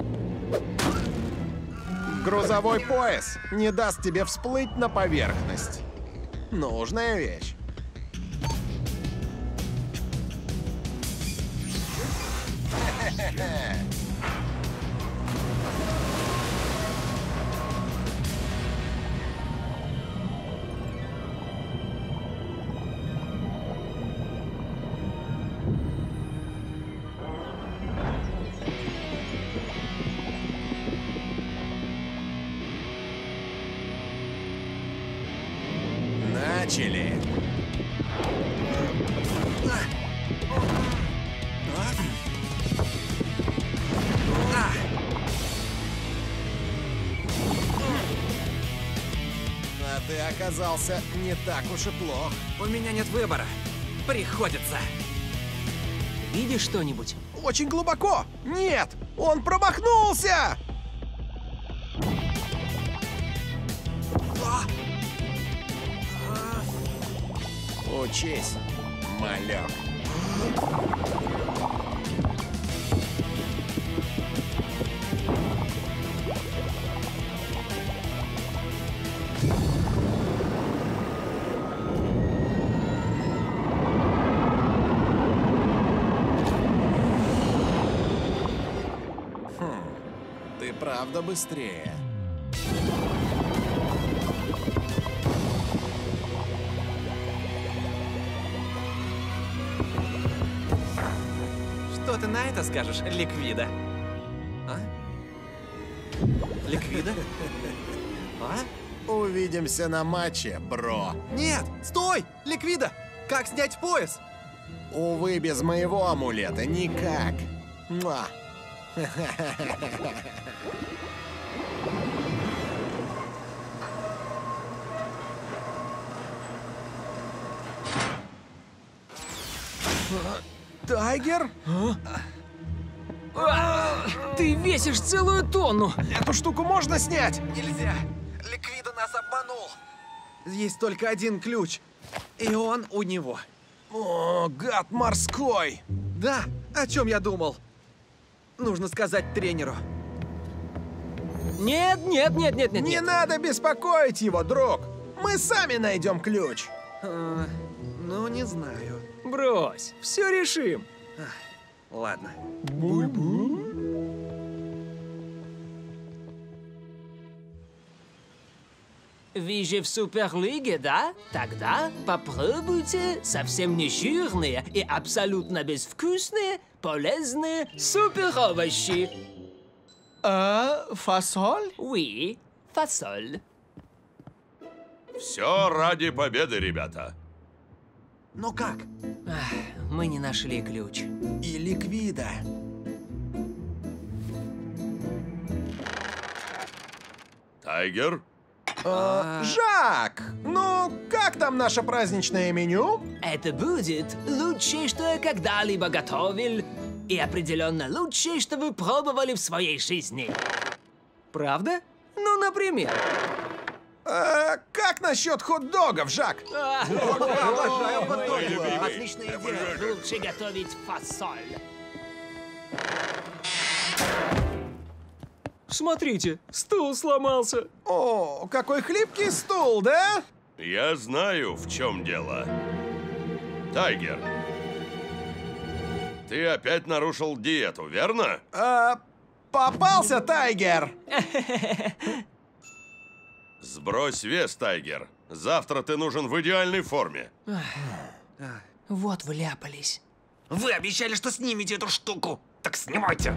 Грузовой пояс не даст тебе всплыть на поверхность. Нужная вещь. Начали. А ты оказался не так уж и плох. У меня нет выбора. Приходится. Видишь что-нибудь? Очень глубоко. Нет, он промахнулся. Учись, малек. Ты правда быстрее. Что ты на это скажешь, Ликвида? А? Ликвида? А? Увидимся на матче, бро. Нет! Стой! Ликвида! Как снять пояс? Увы, без моего амулета никак. Муа. Тайгер? Ты весишь целую тонну! Эту штуку можно снять? Нельзя! Ликвида нас обманул! Есть только один ключ. И он у него. О, гад морской! Да, о чем я думал. Нужно сказать тренеру. Нет. Не надо беспокоить его, друг. Мы сами найдем ключ. Ну, не знаю. Брось, все решим. Ладно. Вы же в Суперлиге, да? Тогда попробуйте совсем не жирные и абсолютно безвкусные, полезные суперовощи. Фасоль? Oui, фасоль. Все ради победы, ребята. Но как? Мы не нашли ключ. И Ликвида. Тайгер? Жак! Ну, как там наше праздничное меню? Это будет лучшее, что я когда-либо готовил, и определенно лучшее, что вы пробовали в своей жизни. Правда? Ну, например. Как насчет хот-догов, Жак? Обожаю хот-доги. Отличная идея. Лучше готовить фасоль. Смотрите, стул сломался. О, какой хлипкий стул, да? Я знаю, в чем дело. Тайгер, ты опять нарушил диету, верно? Попался, Тайгер! Сбрось вес, Тайгер. Завтра ты нужен в идеальной форме. Вот вляпались. Вы обещали, что снимете эту штуку. Так снимайте.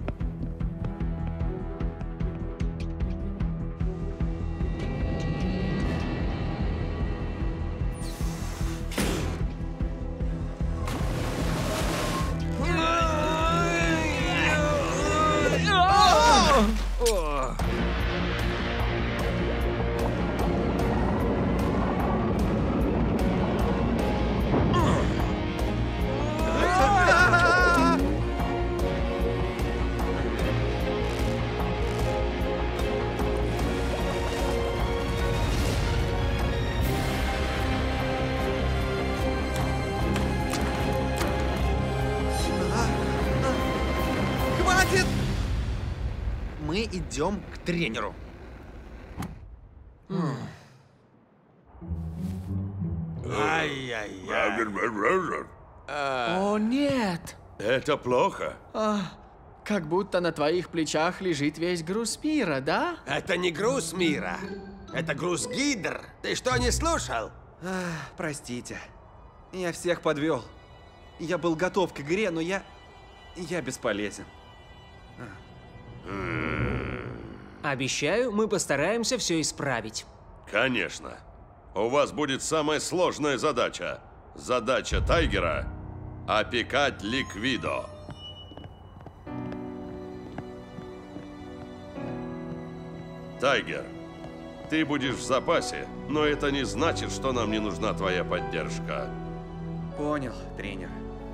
Хватит! Мы идем к тренеру. О, нет! Это плохо. Как будто на твоих плечах лежит весь груз мира, да? Это не груз мира. Это груз Гидр. Ты что, не слушал? Простите. Я всех подвел. Я был готов к игре, но я бесполезен. Обещаю, мы постараемся все исправить. Конечно. У вас будет самая сложная задача. Задача Тайгера – опекать Ликвидо. Тайгер, ты будешь в запасе, но это не значит, что нам не нужна твоя поддержка. Понял, тренер.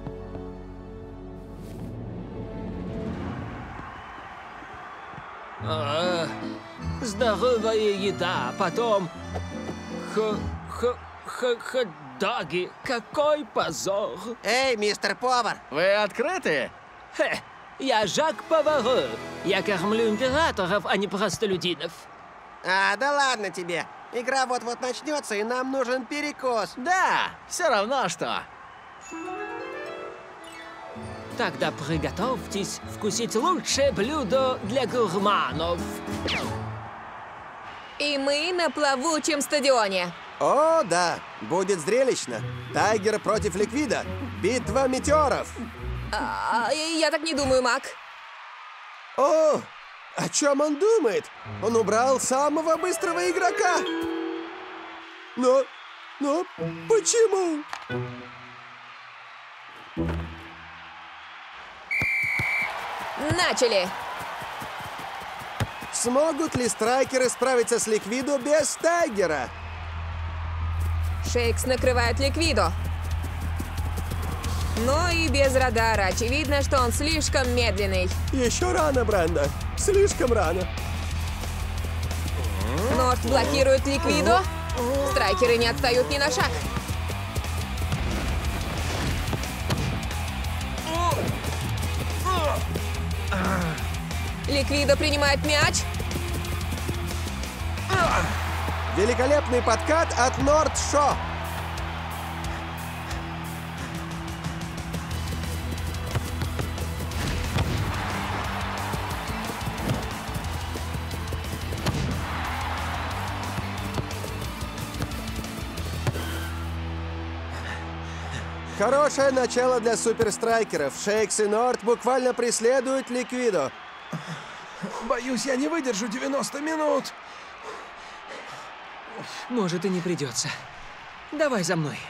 Здоровая еда, потом хот-доги. Какой позор! Эй, мистер повар! Вы открыты? Я Жак Поваро. Я кормлю императоров, а не простолюдинов. Да ладно тебе. Игра вот-вот начнется, и нам нужен перекус. Да, все равно что. Тогда приготовьтесь вкусить лучшее блюдо для гурманов. И мы на плавучем стадионе. О, да, будет зрелищно. Тайгер против Ликвида. Битва метеоров. Я так не думаю, Мак. О, о чем он думает? Он убрал самого быстрого игрока. Но почему? Начали! Смогут ли страйкеры справиться с Ликвидо без Тайгера? Шейкс накрывает Ликвидо. Но и без радара. Очевидно, что он слишком медленный. Еще рано, Бранда. Слишком рано. Норт блокирует Ликвидо. Страйкеры не отстают ни на шаг. Ликвидо принимает мяч. Великолепный подкат от Норт Шо. Хорошее начало для суперстрайкеров. Шейкс и Норд буквально преследуют Ликвидо. Боюсь, я не выдержу 90 минут. Может, и не придется. Давай за мной.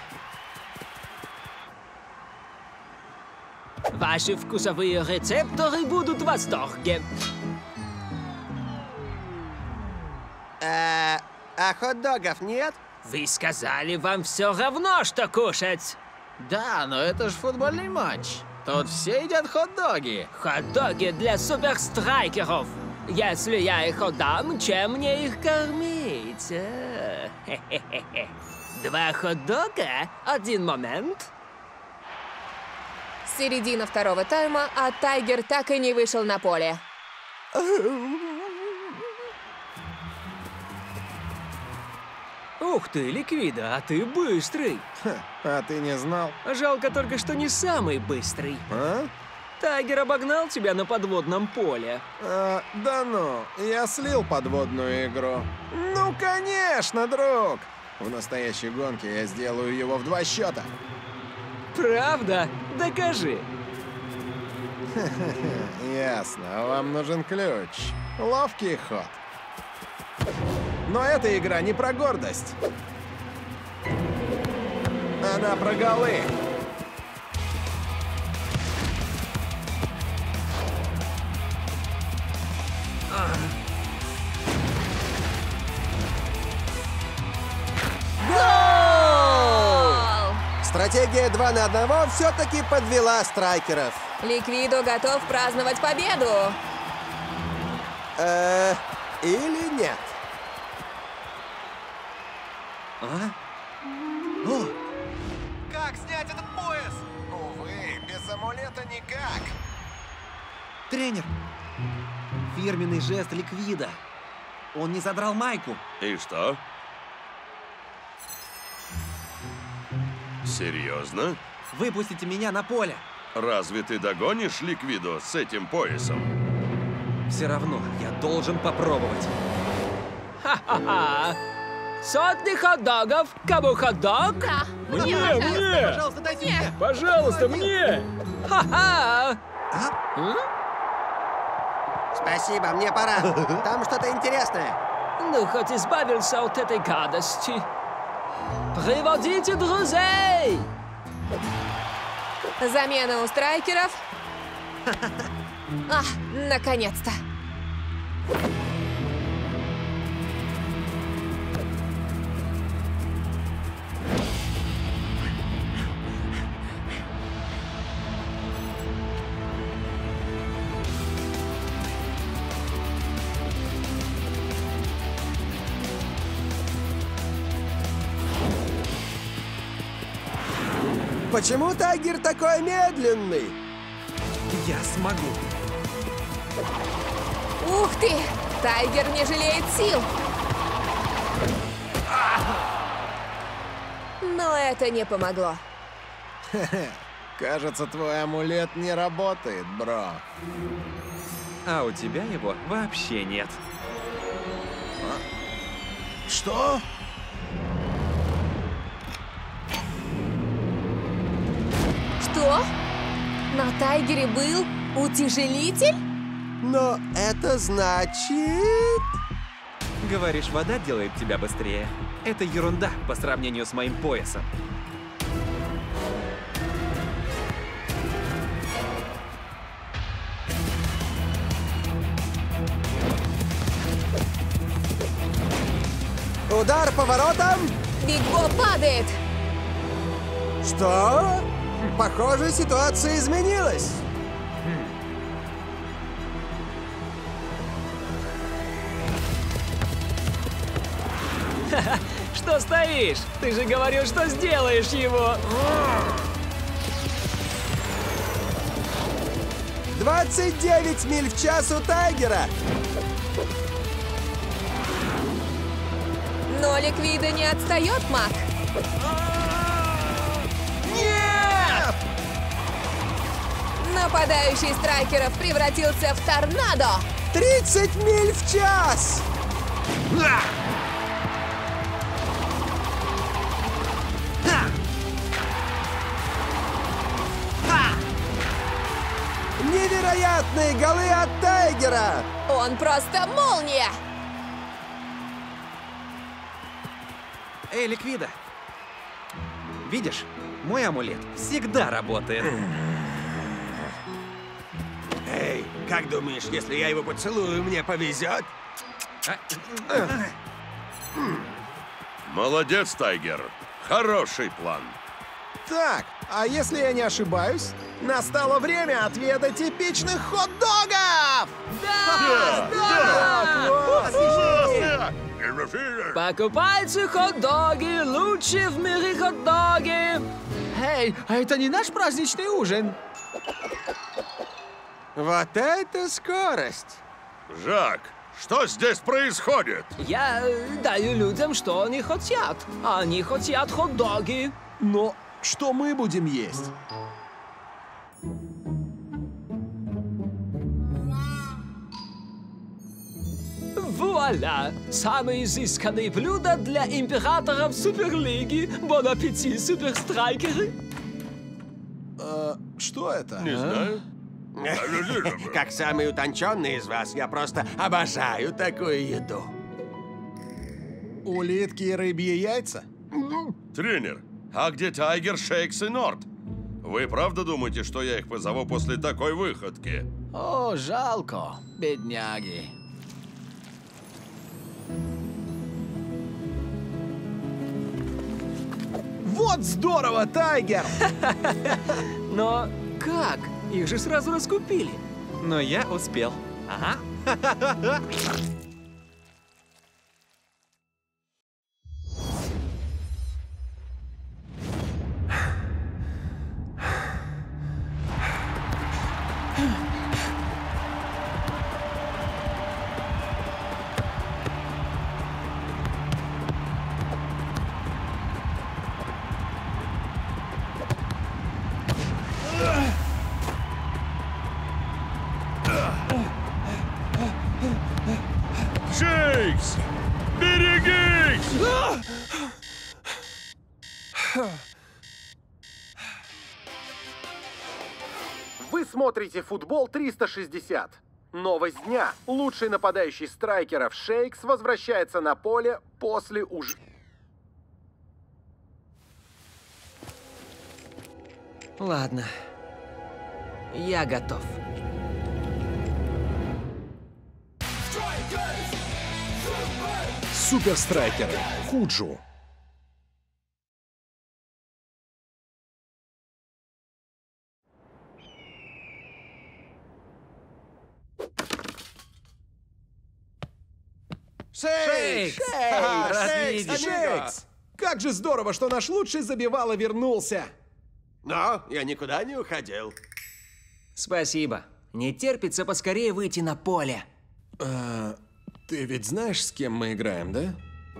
Ваши вкусовые рецепторы будут в восторге. А хот-догов нет? Вы сказали, вам все равно, что кушать. Да, но это ж футбольный матч. Тут все едят хот-доги. Хот-доги для суперстрайкеров. Если я их отдам, чем мне их кормить? Хе-хе-хе. 2 хот-дога? 1 момент. Середина второго тайма, а Тайгер так и не вышел на поле. Ух ты, Ликвидо, а ты быстрый. А ты не знал? Жалко только, что не самый быстрый. А? Тайгер обогнал тебя на подводном поле. Да ну, я слил подводную игру. Ну, конечно, друг. В настоящей гонке я сделаю его в 2 счета. Правда? Докажи. Ясно, вам нужен ключ. Ловкий ход. Но эта игра не про гордость. Она про голы. Гол! Стратегия 2 на 1 все-таки подвела страйкеров. Ликвидо готов праздновать победу. Или нет? Как снять этот пояс? Увы, без амулета никак. Тренер, фирменный жест Ликвидо. Он не задрал майку. И что? Серьезно? Выпустите меня на поле. Разве ты догонишь Ликвидо с этим поясом? Все равно, я должен попробовать. Ха-ха-ха! Сотни хот-догов! Кому хот-дог? Да. Мне! Пожалуйста, дайте мне! Пожалуйста, мне! Ха-ха! Спасибо, мне пора. Там что-то интересное. Ну, хоть избавился от этой гадости. Приводите друзей! Замена у страйкеров. Наконец-то. Почему Тайгер такой медленный? Я смогу. Ух ты! Тайгер не жалеет сил. Но это не помогло. Кажется, твой амулет не работает, бро. А у тебя его вообще нет. Что? Что? На Тайгере был утяжелитель? Но это значит... Говоришь, вода делает тебя быстрее. Это ерунда по сравнению с моим поясом. Удар по воротам. Биг Бо падает. Что? Похоже, ситуация изменилась. Что стоишь? Ты же говорил, что сделаешь его. 29 миль в час у Тайгера. Но Ликвидо не отстает, Мак. Нет! Нападающий страйкеров превратился в торнадо. 30 миль в час! Невероятные голы от Тайгера! Он просто молния! Эй, Ликвида! Видишь, мой амулет всегда работает. Эй, как думаешь, если я его поцелую, мне повезет? Молодец, Тайгер. Хороший план. Так, а если я не ошибаюсь, настало время отведать эпичных хот-догов! Покупайте хот-доги, лучшие в мире хот-доги! Эй, а это не наш праздничный ужин? Вот это скорость! Жак, что здесь происходит? Я даю людям, что они хотят. Они хотят хот-доги. Но что мы будем есть? Вуаля! Самые изысканные блюда для императоров Суперлиги. Бон аппетит, суперстрайкеры! Что это? Не знаю. Как самый утонченный из вас, я просто обожаю такую еду. Улитки и рыбьи яйца? Тренер, а где Тайгер, Шейкс и Норд? Вы правда думаете, что я их позову после такой выходки? О, жалко, бедняги. Вот здорово, Тайгер! Но как? Их же сразу раскупили. Но я успел. Ага. Шейкс! Берегись! Вы смотрите «Футбол 360». Новость дня. Лучший нападающий страйкеров Шейкс возвращается на поле после Ладно. Я готов. Суперстрайкеры. Худжу. Шейкс! Шейкс! Как же здорово, что наш лучший забивало вернулся! Но я никуда не уходил. Спасибо. Не терпится поскорее выйти на поле. Ты ведь знаешь, с кем мы играем, да?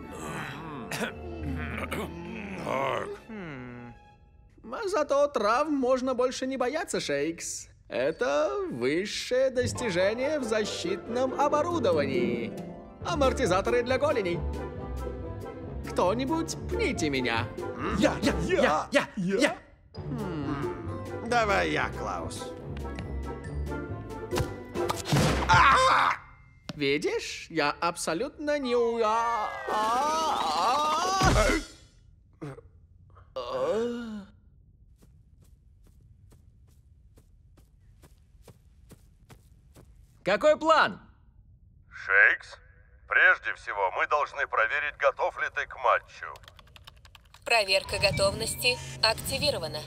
Зато травм можно больше не бояться, Шейкс. Это высшее достижение в защитном оборудовании. Амортизаторы для голеней. Кто-нибудь пните меня. Я! Давай я, Клаус. Видишь, я абсолютно не Какой план? Шейкс, прежде всего мы должны проверить, готов ли ты к матчу. Проверка готовности активирована.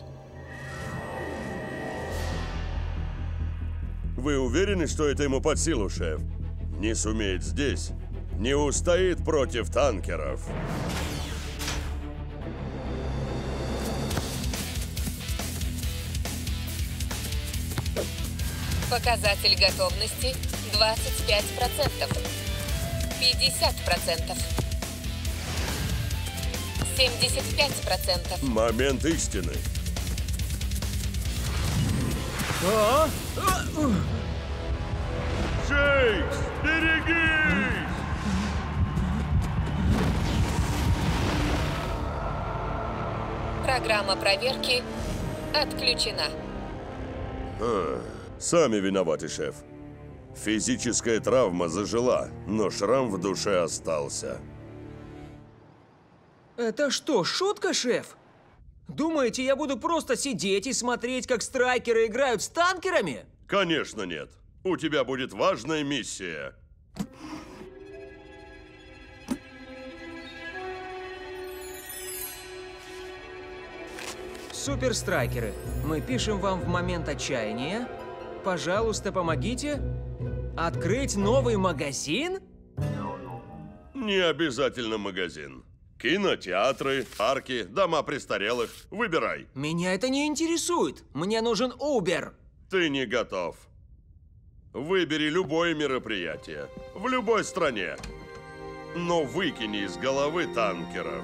Вы уверены, что это ему под силу, шеф? Не сумеет здесь, не устоит против танкеров. Показатель готовности 25%. 50%. 75%. Момент истины. Шейкс, берегись! Программа проверки отключена. Сами виноваты, шеф. Физическая травма зажила, но шрам в душе остался. Это что, шутка, шеф? Думаете, я буду просто сидеть и смотреть, как страйкеры играют с танкерами? Конечно нет. У тебя будет важная миссия. Суперстрайкеры, мы пишем вам в момент отчаяния. Пожалуйста, помогите. Открыть новый магазин? Не обязательно магазин. Кинотеатры, парки, дома престарелых. Выбирай. Меня это не интересует. Мне нужен Uber. Ты не готов. Выбери любое мероприятие. В любой стране. Но выкини из головы танкеров.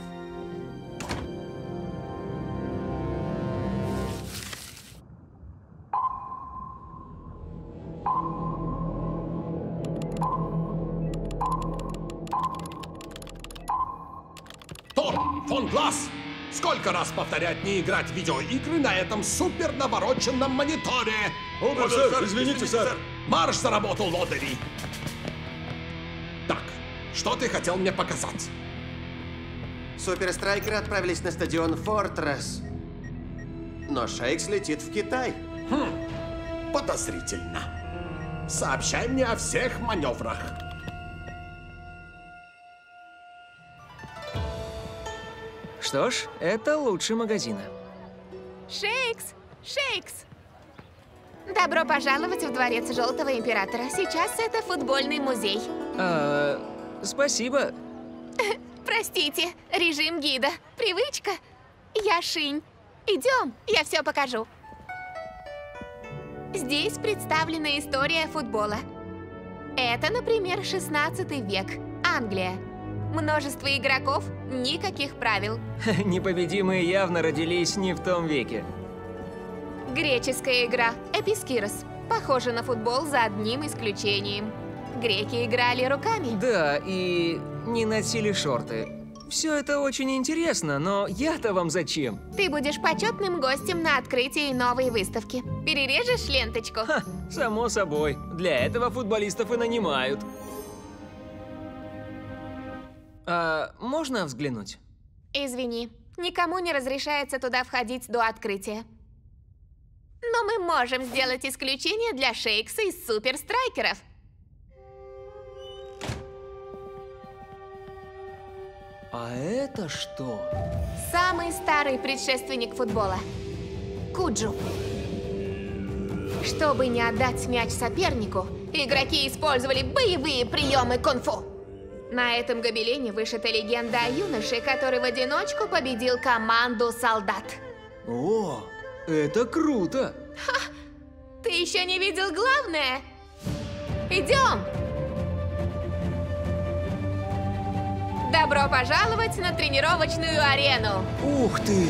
Фон Глаз! Сколько раз повторять не играть в видеоигры на этом супер навороченном мониторе? Сэр, извините, сэр. Марш за работу, лодыри! Так, что ты хотел мне показать? Суперстрайкеры отправились на стадион Фортресс. Но Шейкс летит в Китай. Подозрительно. Сообщай мне о всех маневрах. Что ж, это лучше магазина. Шейкс! Шейкс! Добро пожаловать в дворец Желтого Императора. Сейчас это футбольный музей. Спасибо. Простите, режим гида. Привычка. Я Шинь. Идем, я все покажу. Здесь представлена история футбола. Это, например, 16 век. Англия. Множество игроков, никаких правил. Непобедимые явно родились не в том веке. Греческая игра Эпискирос. Похожа на футбол за одним исключением. Греки играли руками. Да, и не носили шорты. Все это очень интересно, но я-то вам зачем? Ты будешь почетным гостем на открытии новой выставки. Перережешь ленточку? Само собой. Для этого футболистов и нанимают. Можно взглянуть? Извини, никому не разрешается туда входить до открытия. Но мы можем сделать исключение для Шейкса из суперстрайкеров. А это что? Самый старый предшественник футбола. Куджу. Чтобы не отдать мяч сопернику, игроки использовали боевые приемы кунг-фу. На этом гобелене вышита легенда о юноше, который в одиночку победил команду солдат. О, это круто! Ха! Ты еще не видел главное? Идем! Добро пожаловать на тренировочную арену! Ух ты!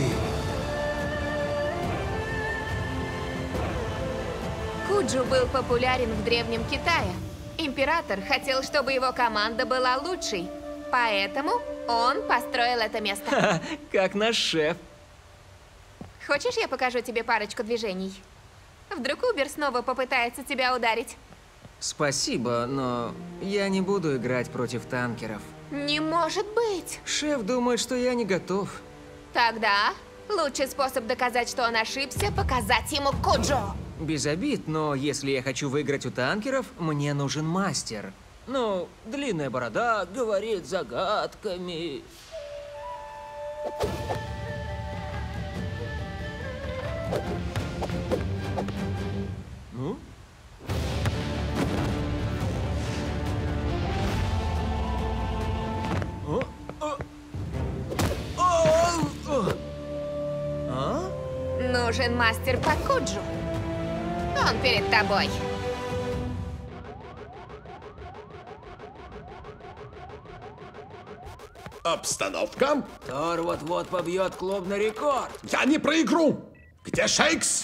Куджу был популярен в Древнем Китае. Император хотел, чтобы его команда была лучшей. Поэтому он построил это место. Как наш шеф. Хочешь, я покажу тебе парочку движений? Вдруг Убер снова попытается тебя ударить? Спасибо, но я не буду играть против танкеров. Не может быть! Шеф думает, что я не готов. Тогда лучший способ доказать, что он ошибся, показать ему Куджу. Без обид, но если я хочу выиграть у танкеров, мне нужен мастер. Ну, длинная борода, говорит загадками. Ну? Нужен мастер по Куджу. Он перед тобой. Обстановка. Тор вот-вот побьет клубный рекорд. Я не про игру. Где Шейкс?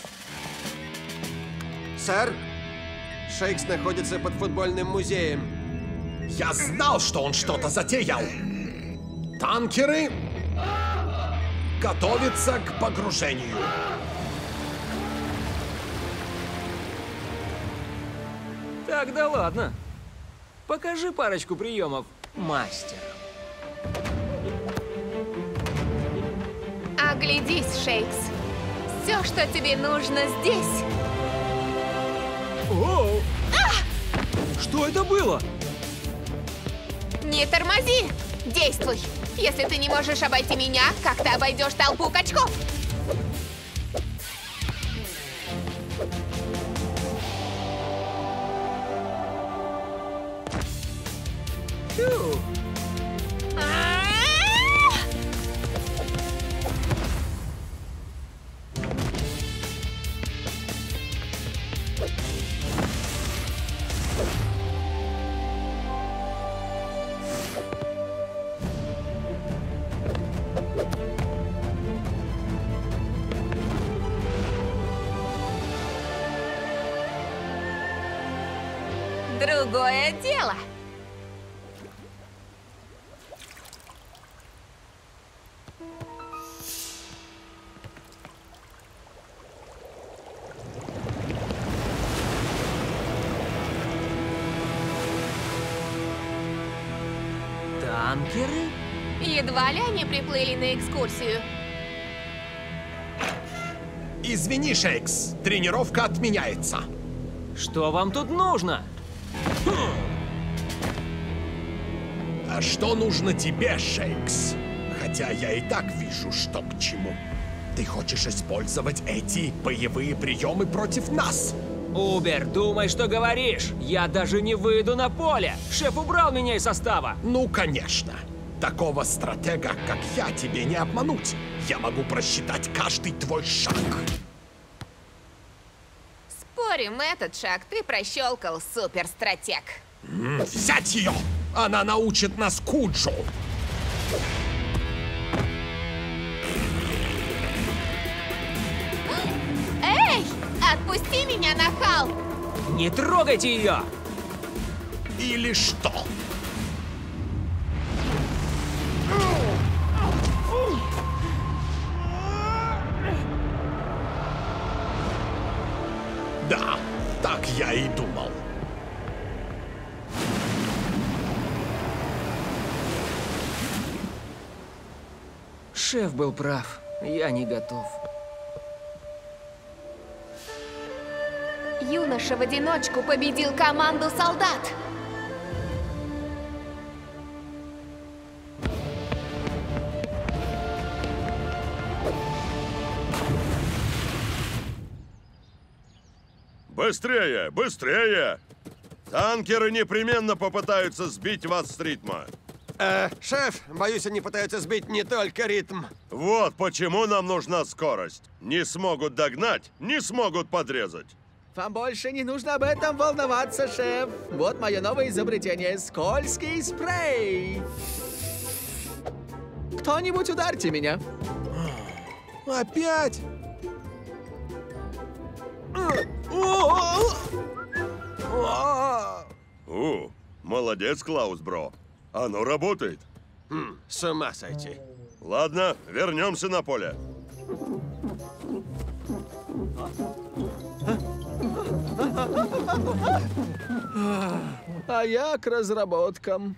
Сэр, Шейкс находится под футбольным музеем. Я знал, что он что-то затеял. Танкеры готовятся к погружению. Так, да ладно. Покажи парочку приемов, мастер. Оглядись, Шейкс. Все, что тебе нужно здесь. Оу! Что это было? Не тормози! Действуй! Если ты не можешь обойти меня, как ты обойдешь толпу качков? Фу. Другое дело. Танкеры? Едва ли они приплыли на экскурсию. Извини, Шейкс, тренировка отменяется. Что вам тут нужно? А что нужно тебе, Шейкс? Хотя я и так вижу, что к чему. Ты хочешь использовать эти боевые приемы против нас? Убер, думай, что говоришь. Я даже не выйду на поле. Шеф убрал меня из состава. Ну, конечно. Такого стратега, как я, тебе не обмануть. Я могу просчитать каждый твой шаг. Спорим, этот шаг ты прощелкал, суперстратег. Взять ее! Она научит нас Куджу. Эй! Отпусти меня, нахал! Не трогайте ее! Или что? Да, так я и думал. Шеф был прав. Я не готов. Юноша в одиночку победил команду солдат. Быстрее, быстрее! Танкеры непременно попытаются сбить вас с ритма. Шеф, боюсь, они пытаются сбить не только ритм. Вот почему нам нужна скорость. Не смогут догнать, не смогут подрезать. Вам больше не нужно об этом волноваться, шеф. Вот мое новое изобретение — скользкий спрей. Кто-нибудь ударьте меня. Опять? Молодец, Клаус, бро. Оно работает. С ума сойти. Ладно, вернемся на поле. А я к разработкам.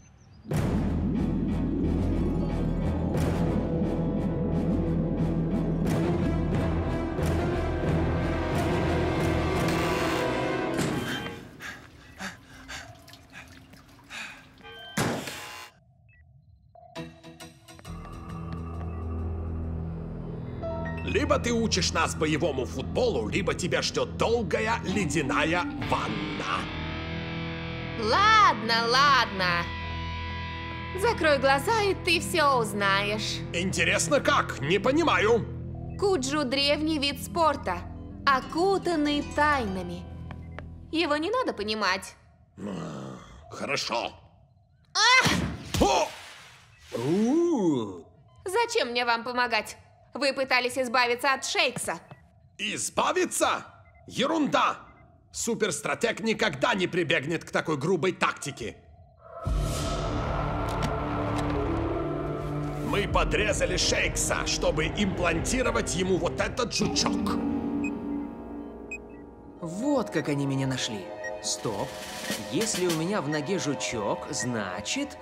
Либо ты учишь нас боевому футболу, либо тебя ждет долгая ледяная ванна. Ладно, ладно. Закрой глаза, и ты все узнаешь. Интересно как? Не понимаю. Куджу — древний вид спорта, окутанный тайнами. Его не надо понимать. Хорошо. Зачем мне вам помогать? Вы пытались избавиться от Шейкса. Избавиться? Ерунда! Суперстратег никогда не прибегнет к такой грубой тактике. Мы подрезали Шейкса, чтобы имплантировать ему вот этот жучок. Вот как они меня нашли. Стоп. Если у меня в ноге жучок, значит...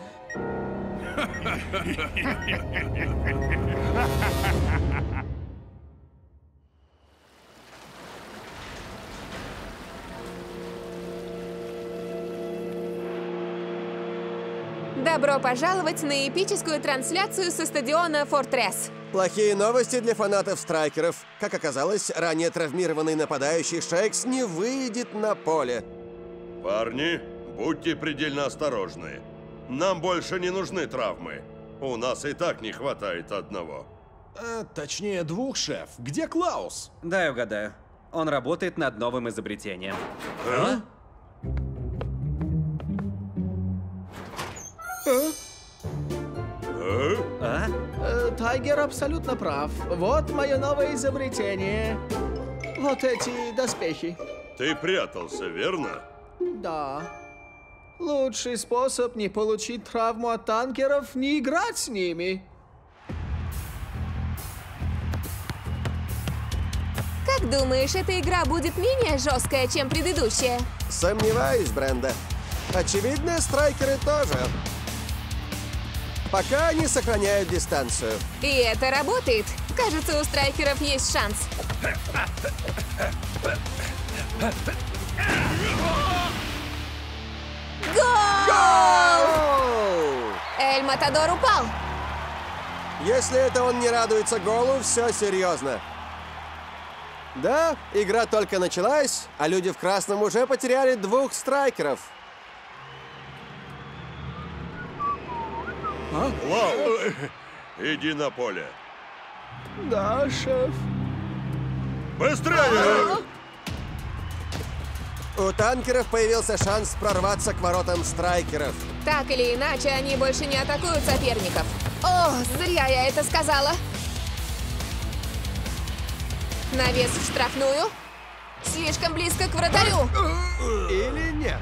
Добро пожаловать на эпическую трансляцию со стадиона Фортресс. Плохие новости для фанатов страйкеров. Как оказалось, ранее травмированный нападающий Шейкс не выйдет на поле. Парни, будьте предельно осторожны. Нам больше не нужны травмы. У нас и так не хватает одного. Точнее, двух, шеф. Где Клаус? Дай угадаю. Он работает над новым изобретением. А? Тайгер абсолютно прав. Вот мое новое изобретение. Вот эти доспехи. Ты прятался, верно? Да. Лучший способ не получить травму от танкеров — не играть с ними. Как думаешь, эта игра будет менее жесткая, чем предыдущая? Сомневаюсь, Бренда. Очевидно, страйкеры тоже. Пока они сохраняют дистанцию. И это работает. Кажется, у страйкеров есть шанс. Гол! Эль Матадор упал. Если это он не радуется голу, все серьезно. Да, игра только началась, а люди в красном уже потеряли 2 страйкеров. Клаус, иди на поле. Да, шеф. Быстрее! У танкеров появился шанс прорваться к воротам страйкеров. Так или иначе, они больше не атакуют соперников. О, зря я это сказала. Навес в штрафную. Слишком близко к вратарю. Или нет?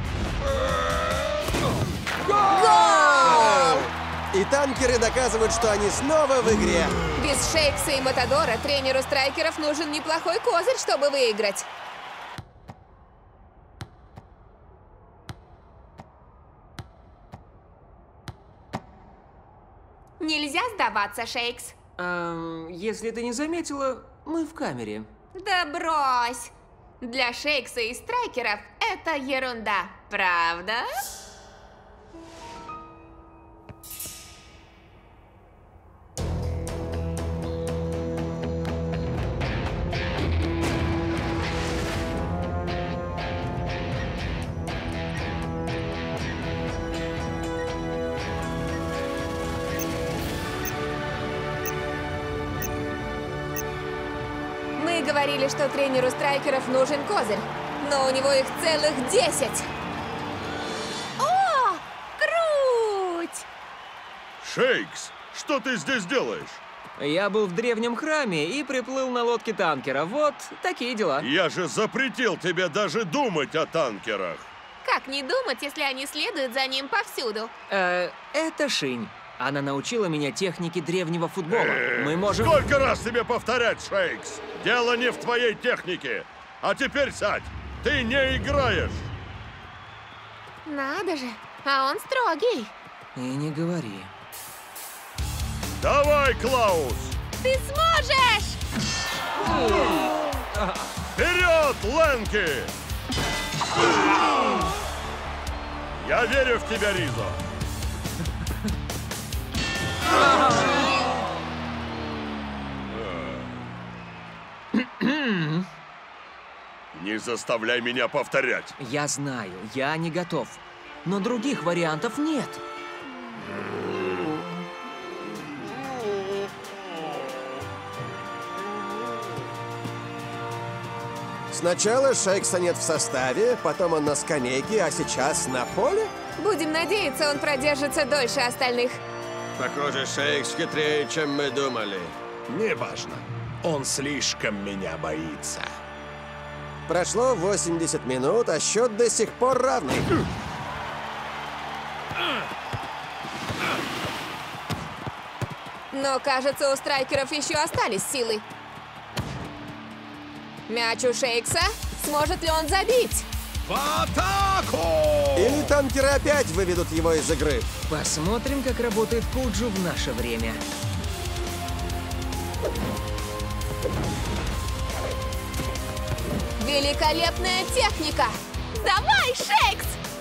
Гол! И танкеры доказывают, что они снова в игре. Без Шейкса и Матадора тренеру страйкеров нужен неплохой козырь, чтобы выиграть. Нельзя сдаваться, Шейкс. Если ты не заметила, мы в камере. Да брось! Для Шейкса и страйкеров это ерунда, правда? Мы говорили, что тренеру страйкеров нужен козырь, но у него их целых 10. О, круть! Шейкс, что ты здесь делаешь? Я был в древнем храме и приплыл на лодке танкера. Вот такие дела. Я же запретил тебе даже думать о танкерах. Как не думать, если они следуют за ним повсюду? Это Шинь. Она научила меня технике древнего футбола. Мы можем... Сколько раз тебе повторять, Шейкс? Дело не в твоей технике. А теперь сядь. Ты не играешь. Надо же, а он строгий. И не говори. Давай, Клаус! Ты сможешь! Вперед, Лэнки! Я верю в тебя, Ризо. Не заставляй меня повторять. Я знаю, я не готов. Но других вариантов нет. Сначала Шейкса нет в составе, потом он на скамейке, а сейчас на поле? Будем надеяться, он продержится дольше остальных. Похоже, Шейкс хитрее, чем мы думали. Неважно. Он слишком меня боится. Прошло 80 минут, а счет до сих пор равный. Но, кажется, у страйкеров еще остались силы. Мяч у Шейкса. Сможет ли он забить? В атаку! атаку! Или танкеры опять выведут его из игры. Посмотрим, как работает Куджу в наше время. Великолепная техника! Давай, Шейкс!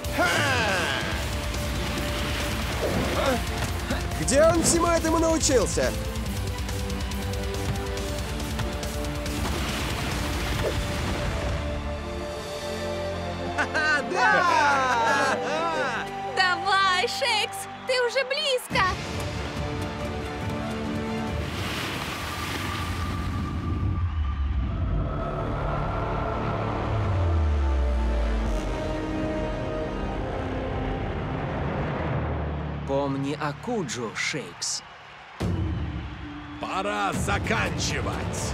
Где он всему этому научился? Давай, Шейкс! Ты уже близко! Помни о Куджу, Шейкс. Пора заканчивать.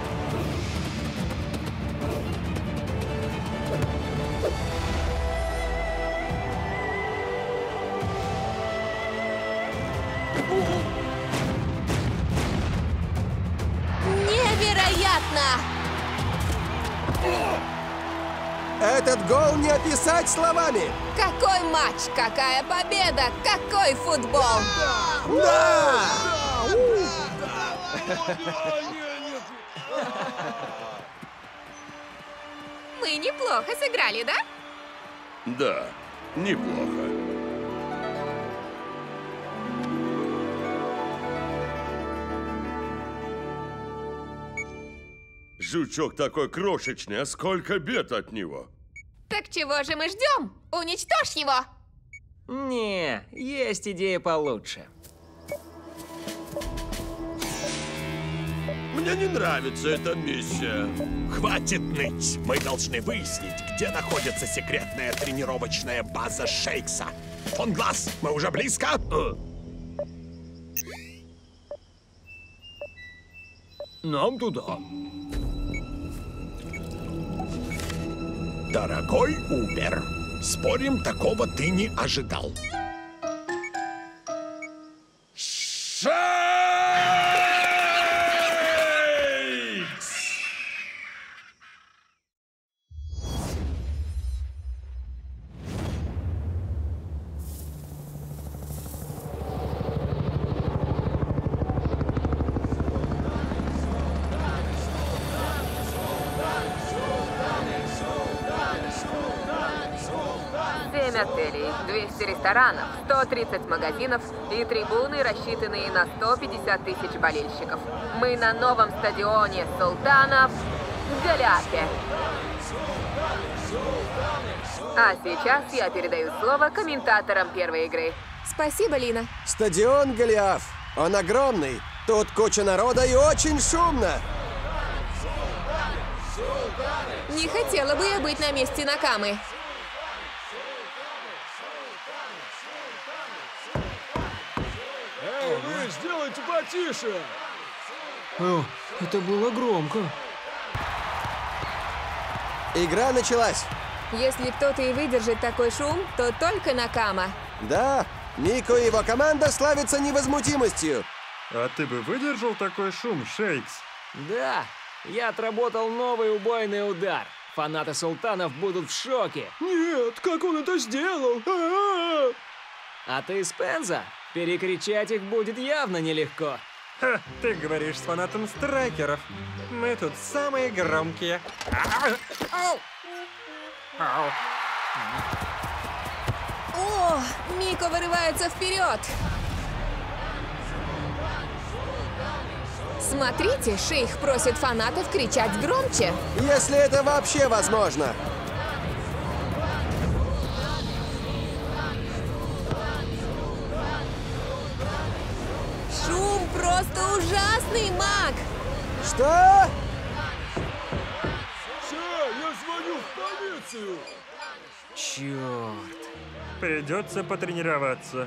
Невероятно! Этот гол не описать словами! Какой матч, какая победа, какой футбол! Да! Мы неплохо сыграли, да? Да, неплохо. Жучок такой крошечный, а сколько бед от него. Так чего же мы ждем? Уничтожь его! Не, есть идея получше. Мне не нравится эта миссия. Хватит ныть. Мы должны выяснить, где находится секретная тренировочная база Шейкса. Фон Глаз, мы уже близко? Нам туда. Дорогой Убер, спорим, такого ты не ожидал. Отелей, 200 ресторанов, 130 магазинов и трибуны, рассчитанные на 150 тысяч болельщиков. Мы на новом стадионе Султанов в Голиафе. А сейчас я передаю слово комментаторам первой игры. Спасибо, Лина. Стадион Голиаф. Он огромный. Тут куча народа и очень шумно. Не хотела бы я быть на месте Накамы. Вы сделайте потише! О, это было громко. Игра началась. Если кто-то и выдержит такой шум, то только Накама. Да, Мико и его команда славятся невозмутимостью. А ты бы выдержал такой шум, Шейкс? Да, я отработал новый убойный удар. Фанаты Султанов будут в шоке. Нет, как он это сделал? А ты из Пенза? Перекричать их будет явно нелегко. Ха, ты говоришь с фанатом страйкеров. Мы тут самые громкие. О, Мико вырывается вперед. Смотрите, шейх просит фанатов кричать громче. Если это вообще возможно. Шум просто ужасный, Мак! Что? Все, я звоню в полицию! Черт. Придется потренироваться.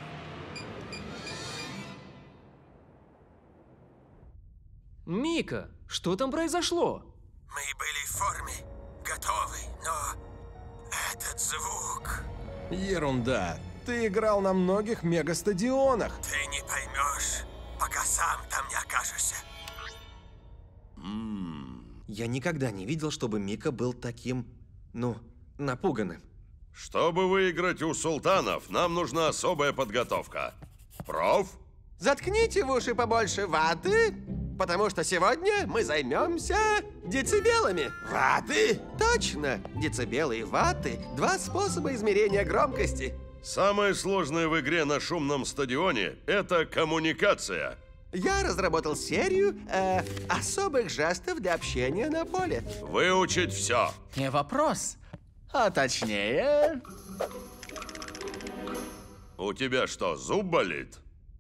Мика, что там произошло? Мы были в форме, готовы, но этот звук... Ерунда. Ты играл на многих мегастадионах. Ты не поймешь, пока сам там не окажешься. Я никогда не видел, чтобы Мика был таким, напуганным. Чтобы выиграть у султанов, нам нужна особая подготовка. Проф? Заткните в уши побольше ваты, потому что сегодня мы займемся децибелами. Ваты? Точно. Децибелы и ваты – два способа измерения громкости. Самое сложное в игре на шумном стадионе – это коммуникация. Я разработал серию особых жестов для общения на поле. Выучить все. Не вопрос. А точнее... У тебя что, зуб болит?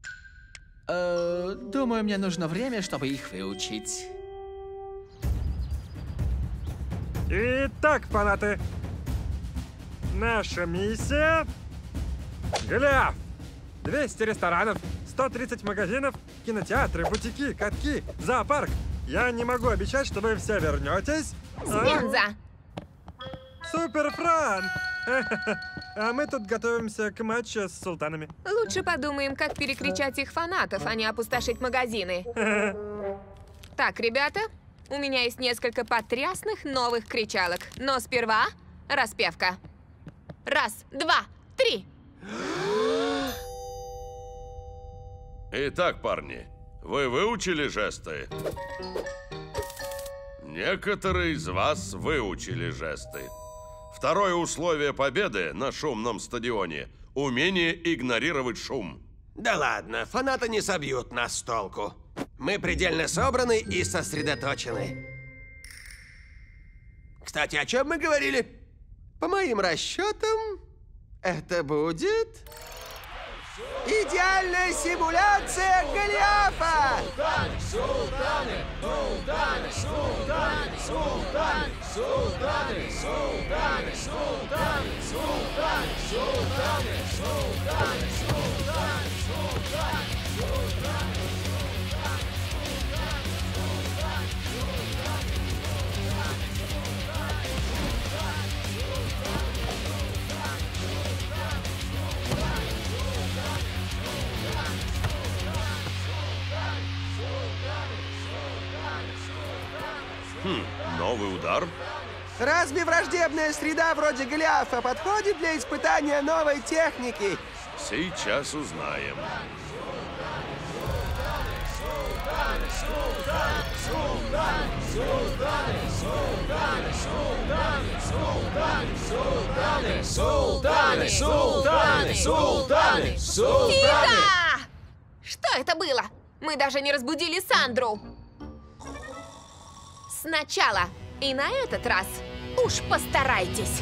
Думаю, мне нужно время, чтобы их выучить. Итак, фанаты, наша миссия... Голиаф! 200 ресторанов, 130 магазинов, кинотеатры, бутики, катки, зоопарк. Я не могу обещать, что вы все вернетесь. Спенза! Супер, Фран! А мы тут готовимся к матчу с султанами. Лучше подумаем, как перекричать их фанатов, а не опустошить магазины. Так, ребята, у меня есть несколько потрясных новых кричалок. Но сперва распевка. 1, 2, 3. Итак, парни, вы выучили жесты? Некоторые из вас выучили жесты. Второе условие победы на шумном стадионе – умение игнорировать шум. Да ладно, фанаты не собьют нас с толку. Мы предельно собраны и сосредоточены. Кстати, о чем мы говорили? По моим расчетам, это будет... идеальная симуляция Голиафа! Султаны! Султаны! Султаны! Султаны! Султаны! Султаны! Султаны! Султаны! Султаны! Султаны! Султаны! Султаны! Султаны! Новый удар. Разве враждебная среда вроде Голиафа подходит для испытания новой техники? Сейчас узнаем. Султаны! Султаны! Султаны! Султаны! Тихо! Что это было? Мы даже не разбудили Сандру. Сначала. И на этот раз уж постарайтесь.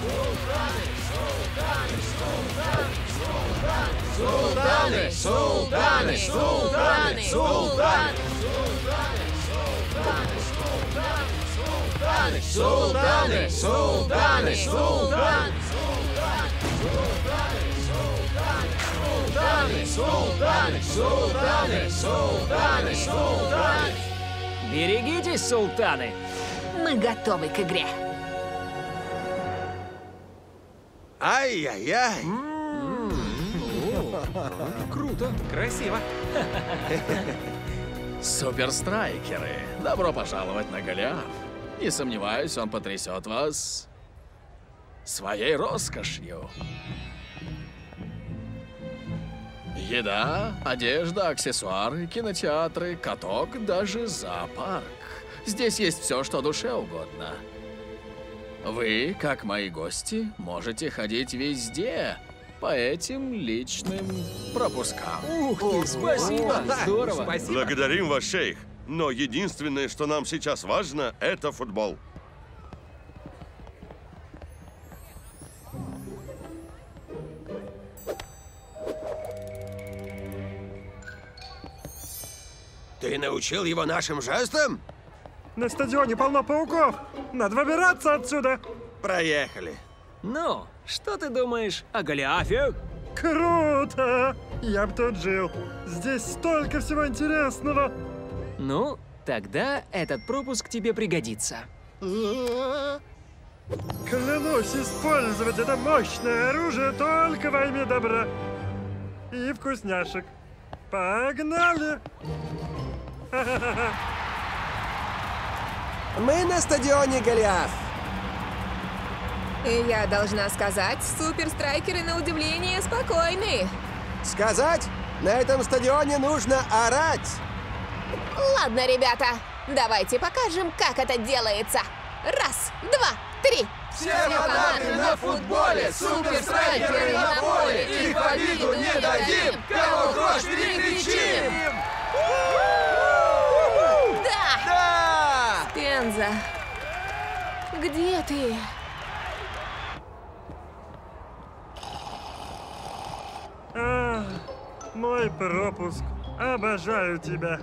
Султаны! Султаны! Султаны! Султаны! Султаны! Султаны! Султаны! Султаны! Султаны! Султаны! Султаны! Султаны! Берегитесь, султаны! Мы готовы к игре. Ай-яй-яй! Круто, красиво. Суперстрайкеры, добро пожаловать на Голиаф. Не сомневаюсь, он потрясет вас своей роскошью. Еда, одежда, аксессуары, кинотеатры, каток, даже зоопарк. Здесь есть все, что душе угодно. Вы, как мои гости, можете ходить везде по этим личным пропускам. Ух ты, спасибо! Здорово! Спасибо. Благодарим вас, шейх. Но единственное, что нам сейчас важно, это футбол. Ты научил его нашим жестам? На стадионе полно пауков. Надо выбираться отсюда. Проехали. Ну, что ты думаешь о Голиафе? Круто! Я бы тут жил. Здесь столько всего интересного. Ну, тогда этот пропуск тебе пригодится. Клянусь использовать это мощное оружие только во имя добра. И вкусняшек. Погнали! Мы на стадионе Голиаф. И я должна сказать, суперстрайкеры на удивление спокойны. Сказать? На этом стадионе нужно орать! Ладно, ребята, давайте покажем, как это делается. Раз, два, три. Все фанаты на футболе, суперстрайкеры на поле. Их в обиду не дадим, кого хочешь перекричим. Да! Пенза, где ты? Мой пропуск. Обожаю тебя.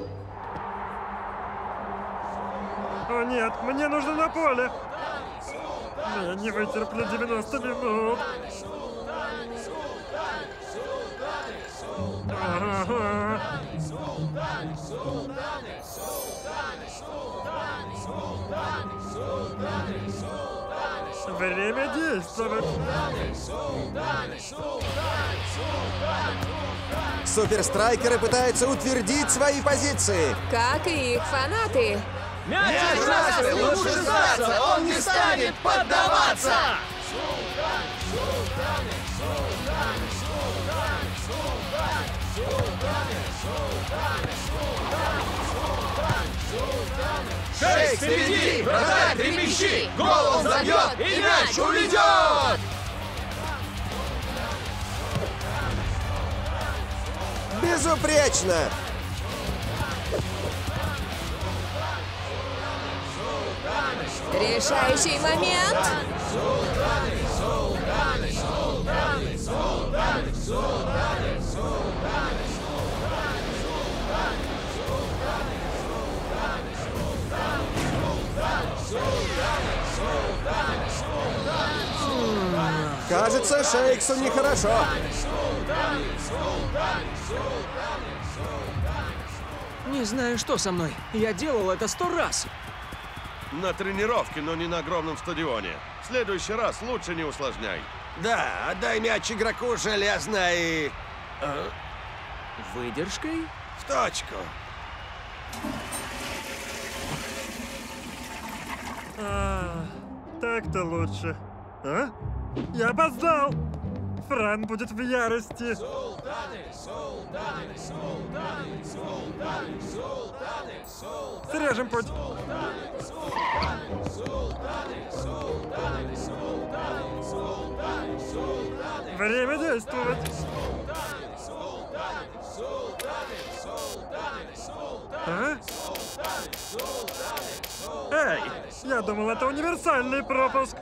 О нет, мне нужно на поле. Я не вытерплю 90 минут. Время действовать. Суперстрайкеры пытаются утвердить свои позиции. Как и их фанаты. Мяч красный, лучше сдаться, он не станет поддаваться! Шейкс впереди, вратарь трепещи, гол он забьет и мяч уведет! Безупречно! Решающий момент. Кажется, Шейксу нехорошо. Не знаю, что со мной. Я делал это 100 раз. На тренировке, но не на огромном стадионе. В следующий раз лучше не усложняй. Да, отдай мяч игроку железной... Выдержкой? В точку. Так-то лучше. А? Я опоздал! Фран будет в ярости. Срежем путь. Время действовать. А? Эй, я думал, это универсальный пропуск.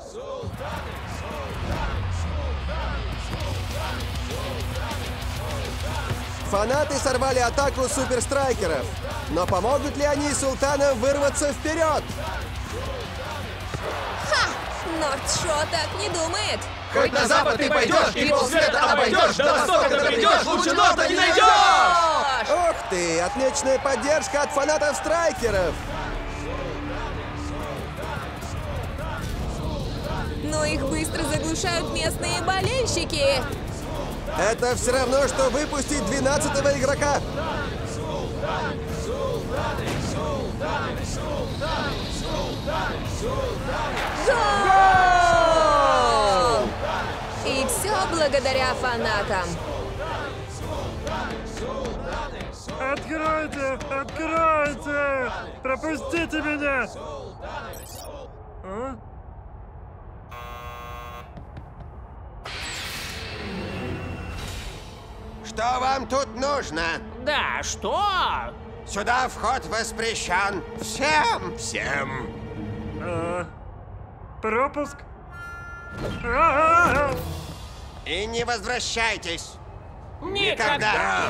Фанаты сорвали атаку суперстрайкеров. Но помогут ли они султанам вырваться вперед? Ха! Нордшо так не думает. Хоть на запад ты пойдешь и полсвета обойдешь, до востока ты придешь, лучше Норда не найдешь! Ух ты, отличная поддержка от фанатов страйкеров. Но их быстро заглушают местные болельщики. Это все равно, что выпустить 12-го игрока. Гол! И все благодаря фанатам. Откройте! Откройте! Пропустите меня! А? Что вам тут нужно? Да, что? Сюда вход воспрещен. Всем! Всем! Пропуск? И не возвращайтесь. Никогда!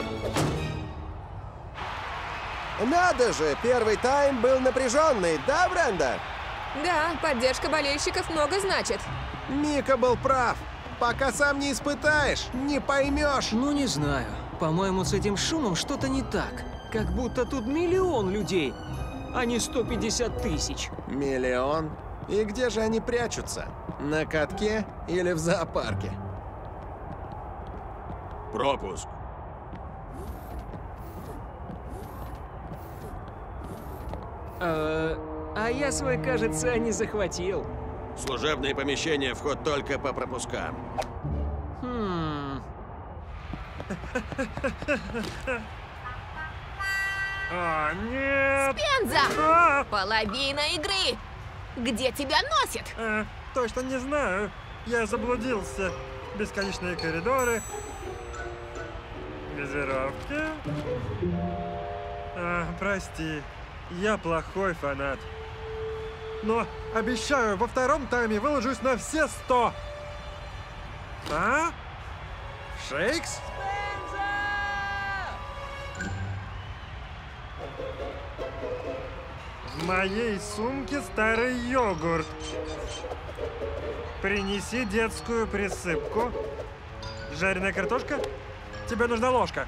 Надо же, первый тайм был напряженный, да, Бренда? Да, поддержка болельщиков много значит. Мика был прав. Пока сам не испытаешь, не поймешь. Ну, не знаю. По-моему, с этим шумом что-то не так. Как будто тут 1 000 000 людей, а не 150 000. 1 000 000? И где же они прячутся? На катке или в зоопарке? Пропуск. А я свой, кажется, не захватил. Служебные помещения, вход только по пропускам. О, нет! Спенза! Половина игры! Где тебя носит? Точно не знаю. Я заблудился. Бесконечные коридоры. Газировки. Прости. Я плохой фанат. Но обещаю, во втором тайме выложусь на все 100. А? Шейкс? В моей сумке старый йогурт. Принеси детскую присыпку. Жареная картошка? Тебе нужна ложка.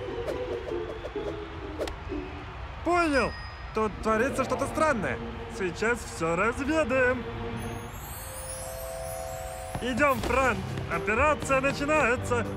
Понял. Тут творится что-то странное. Сейчас все разведаем. Идем, Фран. Операция начинается.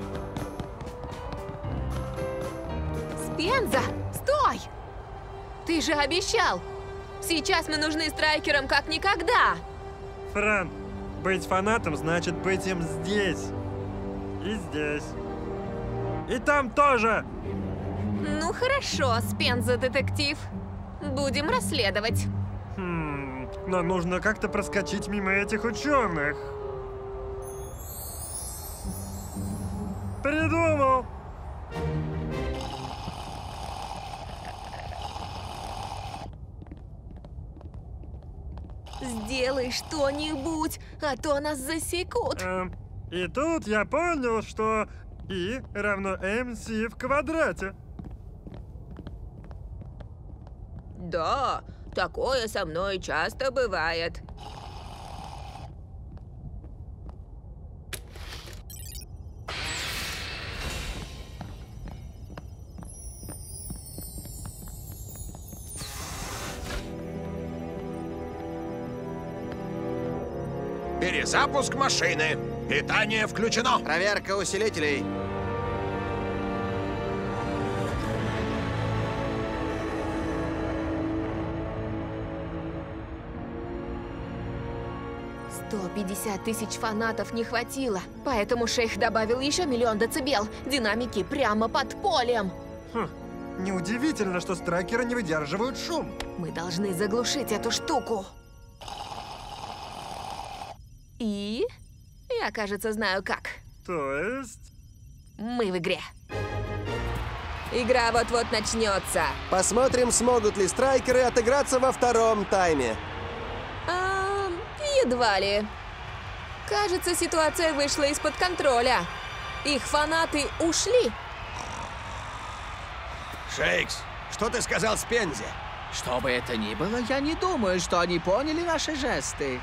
Спенза, стой! Ты же обещал. Сейчас мы нужны страйкерам как никогда. Фран, быть фанатом значит быть им здесь. И здесь. И там тоже. Ну хорошо, Спенза-детектив. Будем расследовать. Но нужно как-то проскочить мимо этих ученых. Придумал. Сделай что-нибудь, а то нас засекут. И тут я понял, что И равно МС в квадрате. Да, такое со мной часто бывает. Перезапуск машины. Питание включено. Проверка усилителей. $150 000 фанатов не хватило, поэтому шейх добавил еще 1 000 000 децибел. Динамики прямо под полем. Неудивительно, что страйкеры не выдерживают шум. Мы должны заглушить эту штуку. И я, кажется, знаю как. То есть? Мы в игре. Игра вот-вот начнется. Посмотрим, смогут ли страйкеры отыграться во втором тайме. Едва ли. Кажется, ситуация вышла из-под контроля. Их фанаты ушли. Шейкс, что ты сказал Спензе? Что бы это ни было, я не думаю, что они поняли наши жесты.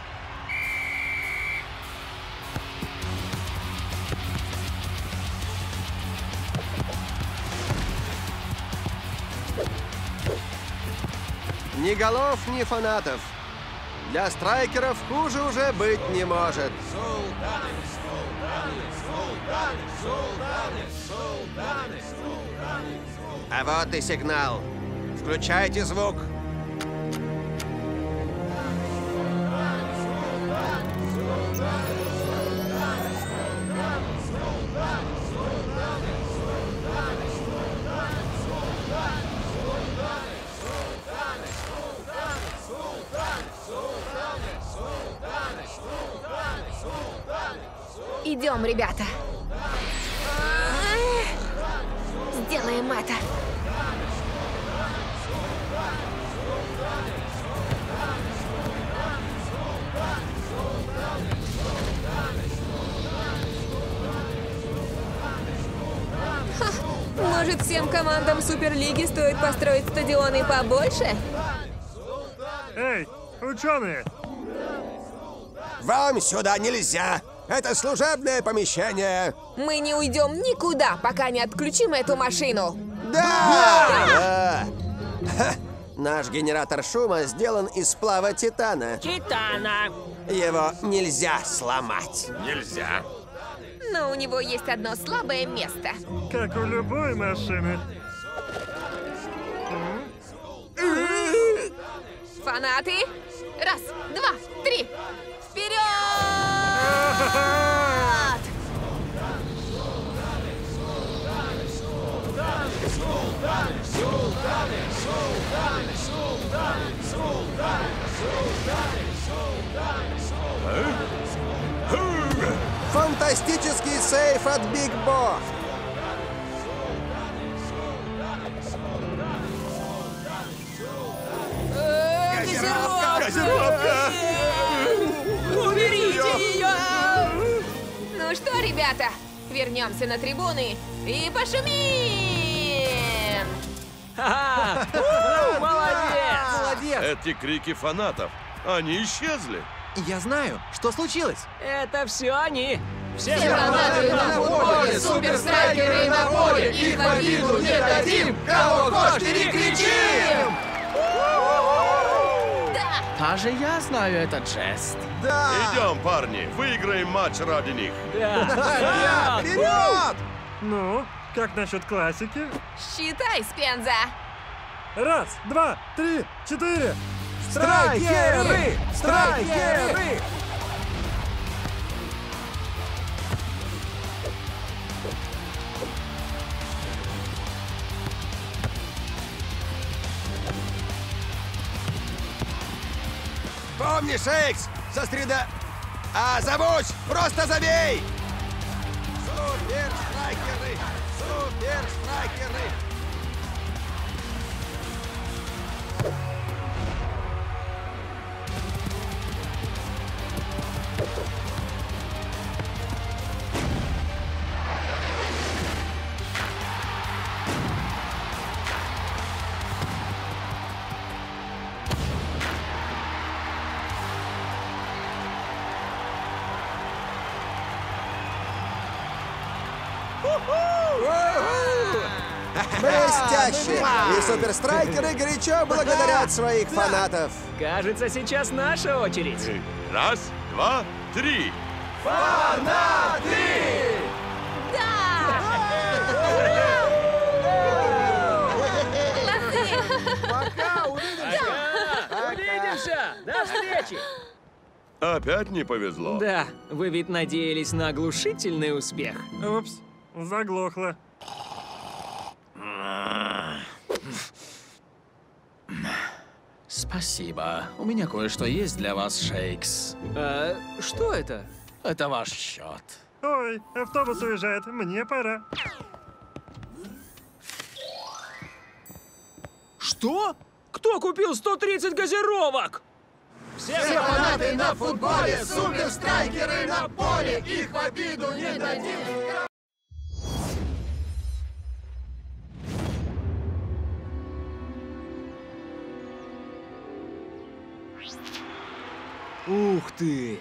Ни голов, ни фанатов. Для страйкеров хуже уже быть не может. А вот и сигнал. Включайте звук. Идем, ребята. Сделаем это. Может, всем командам Суперлиги стоит построить стадионы побольше? Эй, ученые! Вам сюда нельзя! Это служебное помещение! Мы не уйдем никуда, пока не отключим эту машину! Да! Наш генератор шума сделан из сплава титана. Титана! Его нельзя сломать. Нельзя. Но у него есть одно слабое место. Как у любой машины. Фанаты, Раз, два, три. Вперед! Фантастический сейф от Биг Бо. Газировка! Уберите ее! Ну что, ребята, вернемся на трибуны и пошумим! Молодец! Эти крики фанатов, они исчезли. Я знаю, что случилось. Это все они. Все фанаты на футболе, суперстрайкеры на поле. Их в обиду не дадим. Кого хочешь, перекричим! Даже я знаю этот жест. Идем, парни, выиграем матч ради них. Вперед! Ну, как насчет классики? Считай, Спенза. Раз, два, три, четыре. Страйкеры! Страйкеры! Помни, Шейкс, забудь! Просто забей! Суперстрайкеры! Суперстрайкеры! Блестяще! И суперстрайкеры горячо благодарят своих фанатов. Кажется, сейчас наша очередь. Раз, два, три. Фанаты! Пока, увидимся! До встречи! Опять не повезло. Да, вы ведь надеялись на оглушительный успех. Упс, заглохло. Спасибо. У меня кое-что есть для вас, Шейкс. Что это? Это ваш счет. Ой, автобус уезжает, мне пора. Что? Кто купил 130 газировок? Все фанаты на футболе, суперстрайкеры на поле. Их в обиду не дадим. Ух ты!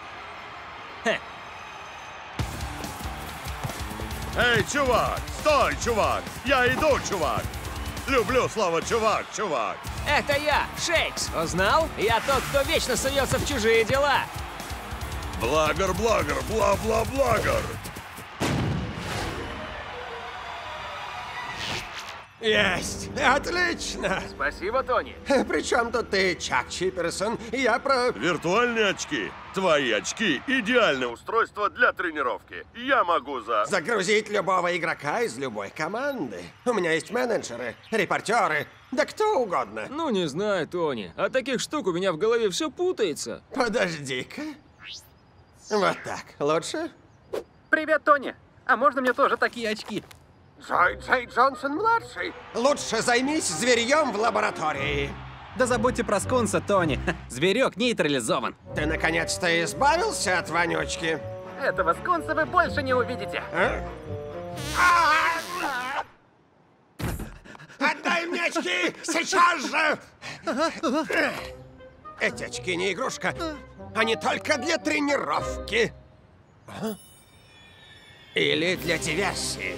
Эй, чувак! Стой, чувак! Я иду, чувак! Люблю слово «чувак», чувак! Это я, Шейкс. Узнал? Я тот, кто вечно суется в чужие дела. Благер-благер, бла-бла-благер! Есть! Отлично! Спасибо, Тони. Причем тут ты, Чак Чиперсон? Я про... Виртуальные очки. Твои очки – идеальное устройство для тренировки. Я могу загрузить любого игрока из любой команды. У меня есть менеджеры, репортеры, да кто угодно. Ну, не знаю, Тони. От таких штук у меня в голове все путается. Подожди-ка. Вот так. Лучше? Привет, Тони. А можно мне тоже такие очки? Джей Джонсон-младший. Лучше займись зверьем в лаборатории. Да забудьте про скунса, Тони. Зверек нейтрализован. Ты наконец-то избавился от вонючки? Этого скунса вы больше не увидите. Отдай мне очки! Сейчас же! Эти очки не игрушка. Они только для тренировки. Или для диверсии.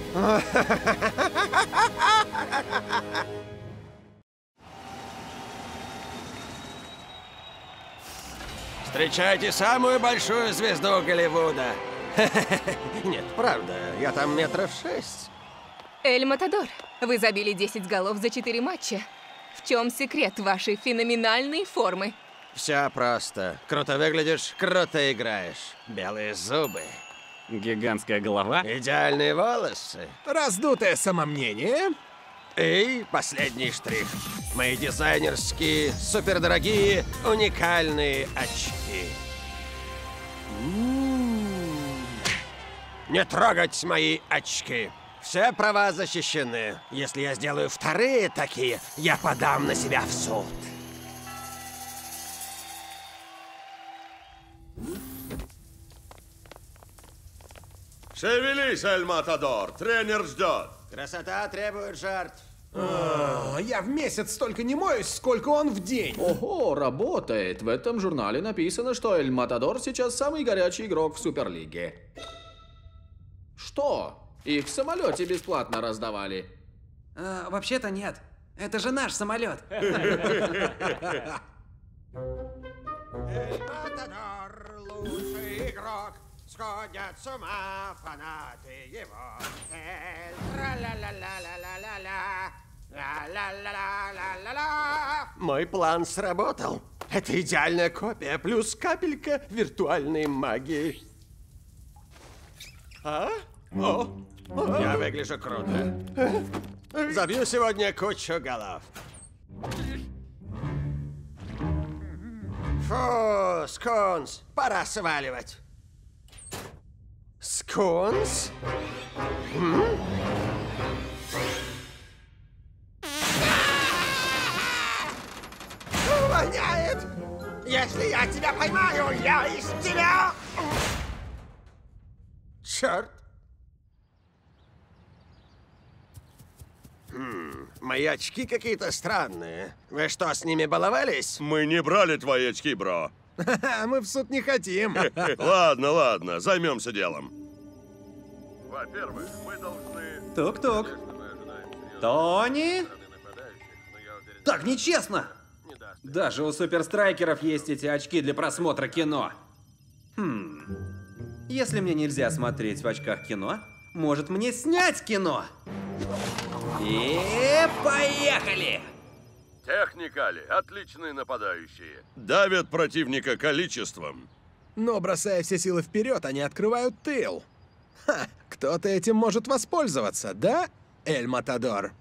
Встречайте самую большую звезду Голливуда. Нет, правда, я там 6 метров. Эль Матадор, вы забили 10 голов за 4 матча. В чем секрет вашей феноменальной формы? Все просто. Круто выглядишь, круто играешь. Белые зубы. Гигантская голова. Идеальные волосы. Раздутое самомнение. И последний штрих. Мои дизайнерские, супердорогие, уникальные очки. Не трогать мои очки. Все права защищены. Если я сделаю вторые такие, я подам на себя в суд. Шевелись, Эль-Матадор, тренер ждет. Красота требует жертв. Я в месяц столько не моюсь, сколько он в день. Ого, работает. В этом журнале написано, что Эль Матадор сейчас самый горячий игрок в Суперлиге. Что? Их в самолете бесплатно раздавали. Вообще-то нет. Это же наш самолет. Эль-Матадор лучший игрок. Сходят с ума фанаты его. Мой план сработал. Это идеальная копия, плюс капелька виртуальной магии. Я выгляжу круто. Забью сегодня кучу голов. Фу, скунс, пора сваливать. Скунс? Воняет! Если я тебя поймаю, я из тебя... Черт! Мои очки какие-то странные. Вы что, с ними баловались? Мы не брали твои очки, бро. Мы в суд не хотим. Ладно, ладно, займемся делом. Во-первых, мы должны... Тук-тук. Тони? Так нечестно. Даже у суперстрайкеров есть эти очки для просмотра кино. Если мне нельзя смотреть в очках кино, может мне снять кино? И поехали! Техникали, отличные нападающие. Давят противника количеством. Но, бросая все силы вперед, они открывают тыл. Ха, кто-то этим может воспользоваться, да, Эль-Матадор?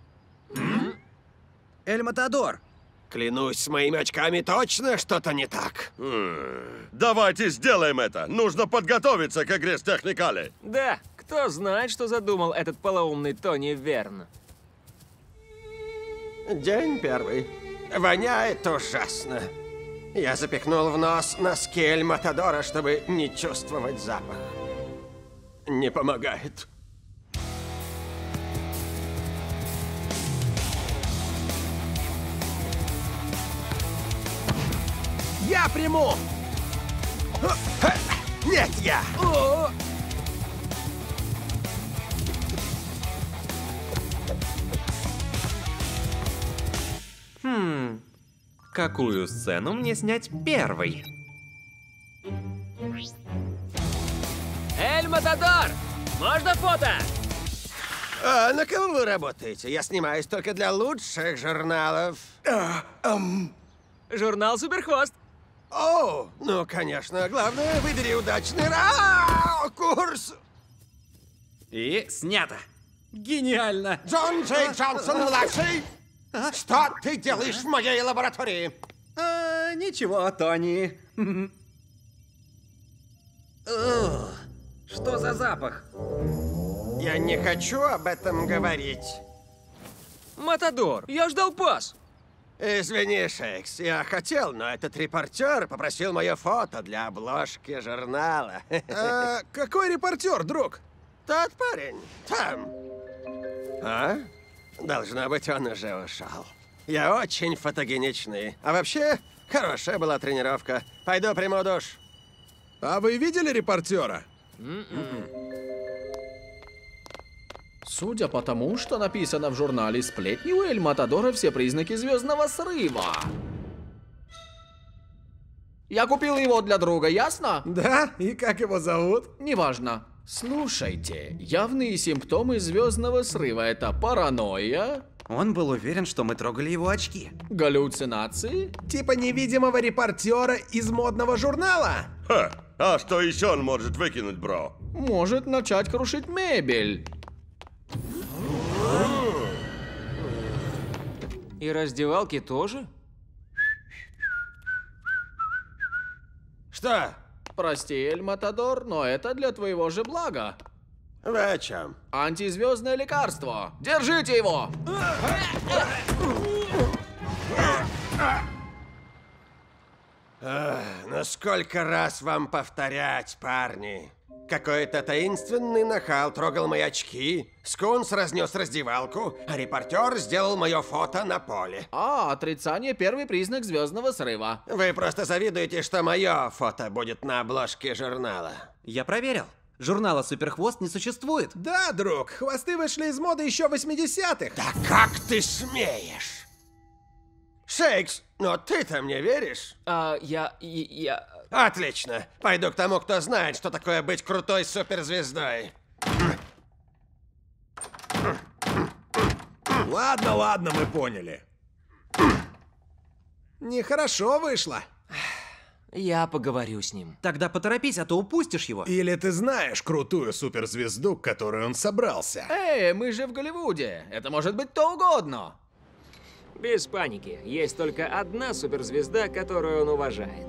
Эль-Матадор! Клянусь, с моими очками точно что-то не так. Давайте сделаем это. Нужно подготовиться к игре с Техникали. Да, кто знает, что задумал этот полоумный Тони Верн. День первый. Воняет ужасно. Я запихнул в нос носки Эль-Матадора, чтобы не чувствовать запах. Не помогает. Я приму! Нет, я! Какую сцену мне снять первой? Эль-Матадор! Можно фото? А на кого вы работаете? Я снимаюсь только для лучших журналов. Журнал Суперхвост. О, ну, конечно. Главное, выбери удачный ракурс. И снято. Гениально. Джон Джей Джонсон-младший, что ты делаешь в моей лаборатории? Ничего, Тони. Что за запах? Я не хочу об этом говорить. Матадор, я ждал пас. Извини, Шейкс, я хотел, но этот репортер попросил мое фото для обложки журнала. Какой репортер, друг? Тот парень, там. Должно быть, он уже ушел. Я очень фотогеничный. А вообще, хорошая была тренировка. Пойду приму душ. А вы видели репортера? Судя по тому, что написано в журнале «Сплетни», у Эль-Матадора все признаки звездного срыва. Я купил его для друга, ясно? Да? И как его зовут? Неважно. Слушайте, явные симптомы звездного срыва — это паранойя, Он был уверен, что мы трогали его очки. Галлюцинации? Типа невидимого репортера из модного журнала? Ха, а что еще он может выкинуть, бро? Может начать крушить мебель. И раздевалки тоже? Что? Прости, Эль Матадор, но это для твоего же блага. Вы о чем? Антизвездное лекарство. Держите его! Ну сколько раз вам повторять, парни? Какой-то таинственный нахал трогал мои очки, скунс разнес раздевалку, а репортер сделал мое фото на поле. Отрицание – первый признак звездного срыва. Вы просто завидуете, что мое фото будет на обложке журнала. Я проверил. Журнала «Суперхвост» не существует. Да, друг, хвосты вышли из моды еще в 80-х. Да как ты смеешь? Шейкс, но ты-то мне веришь? Я... Отлично. Пойду к тому, кто знает, что такое быть крутой суперзвездой. Ладно, ладно, мы поняли. Нехорошо вышло. Я поговорю с ним. Тогда поторопись, а то упустишь его. Или ты знаешь крутую суперзвезду, к которой он собрался? Мы же в Голливуде. Это может быть кто угодно. Без паники. Есть только одна суперзвезда, которую он уважает.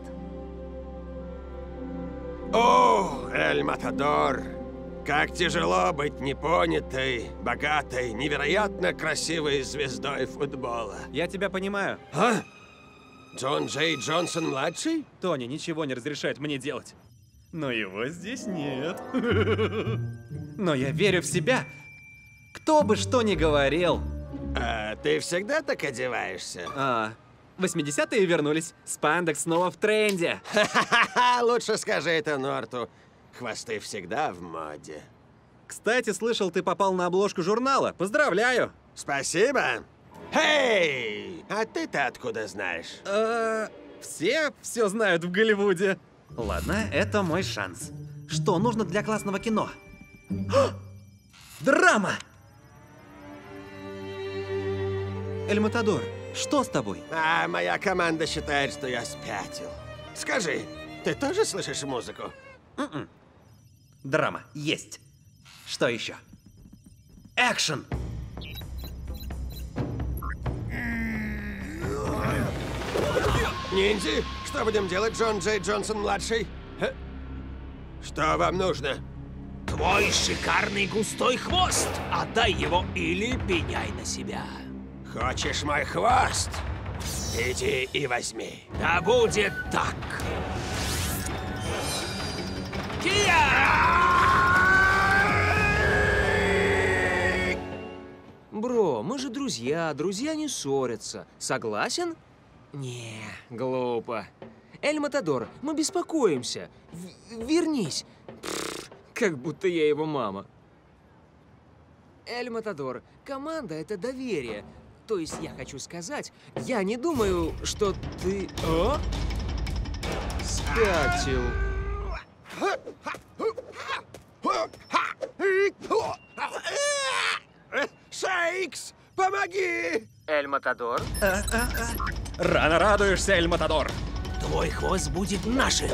О, Эль Матадор, как тяжело быть непонятой, богатой, невероятно красивой звездой футбола. Я тебя понимаю. А? Джон Джей Джонсон-младший? Тони ничего не разрешает мне делать. Но его здесь нет. Но я верю в себя. Кто бы что ни говорил. А ты всегда так одеваешься? 80-е вернулись. Спандекс снова в тренде. Лучше скажи это Норту. Хвосты всегда в моде. Кстати, слышал, ты попал на обложку журнала. Поздравляю. Спасибо. Эй, а ты-то откуда знаешь? Все знают в Голливуде. Ладно, это мой шанс. Что нужно для классного кино? Драма! Эль Матадор, что с тобой? Моя команда считает, что я спятил. Скажи, ты тоже слышишь музыку? Драма есть. Что еще? Экшен! Ниндзя, что будем делать, Джон Джей Джонсон-младший? Что вам нужно? Твой шикарный густой хвост! Отдай его или пеняй на себя. Хочешь мой хвост? Иди и возьми. Да будет так. Бро, мы же друзья, друзья не ссорятся. Согласен? Не, глупо. Эль Матадор, мы беспокоимся. Вернись. Как будто я его мама. Эль Матадор, команда — это доверие. То есть я хочу сказать, я не думаю, что ты... Спятил. Шейкс, помоги! Эль Матадор? Рано радуешься, Эль Матадор. Твой хвост будет нашим.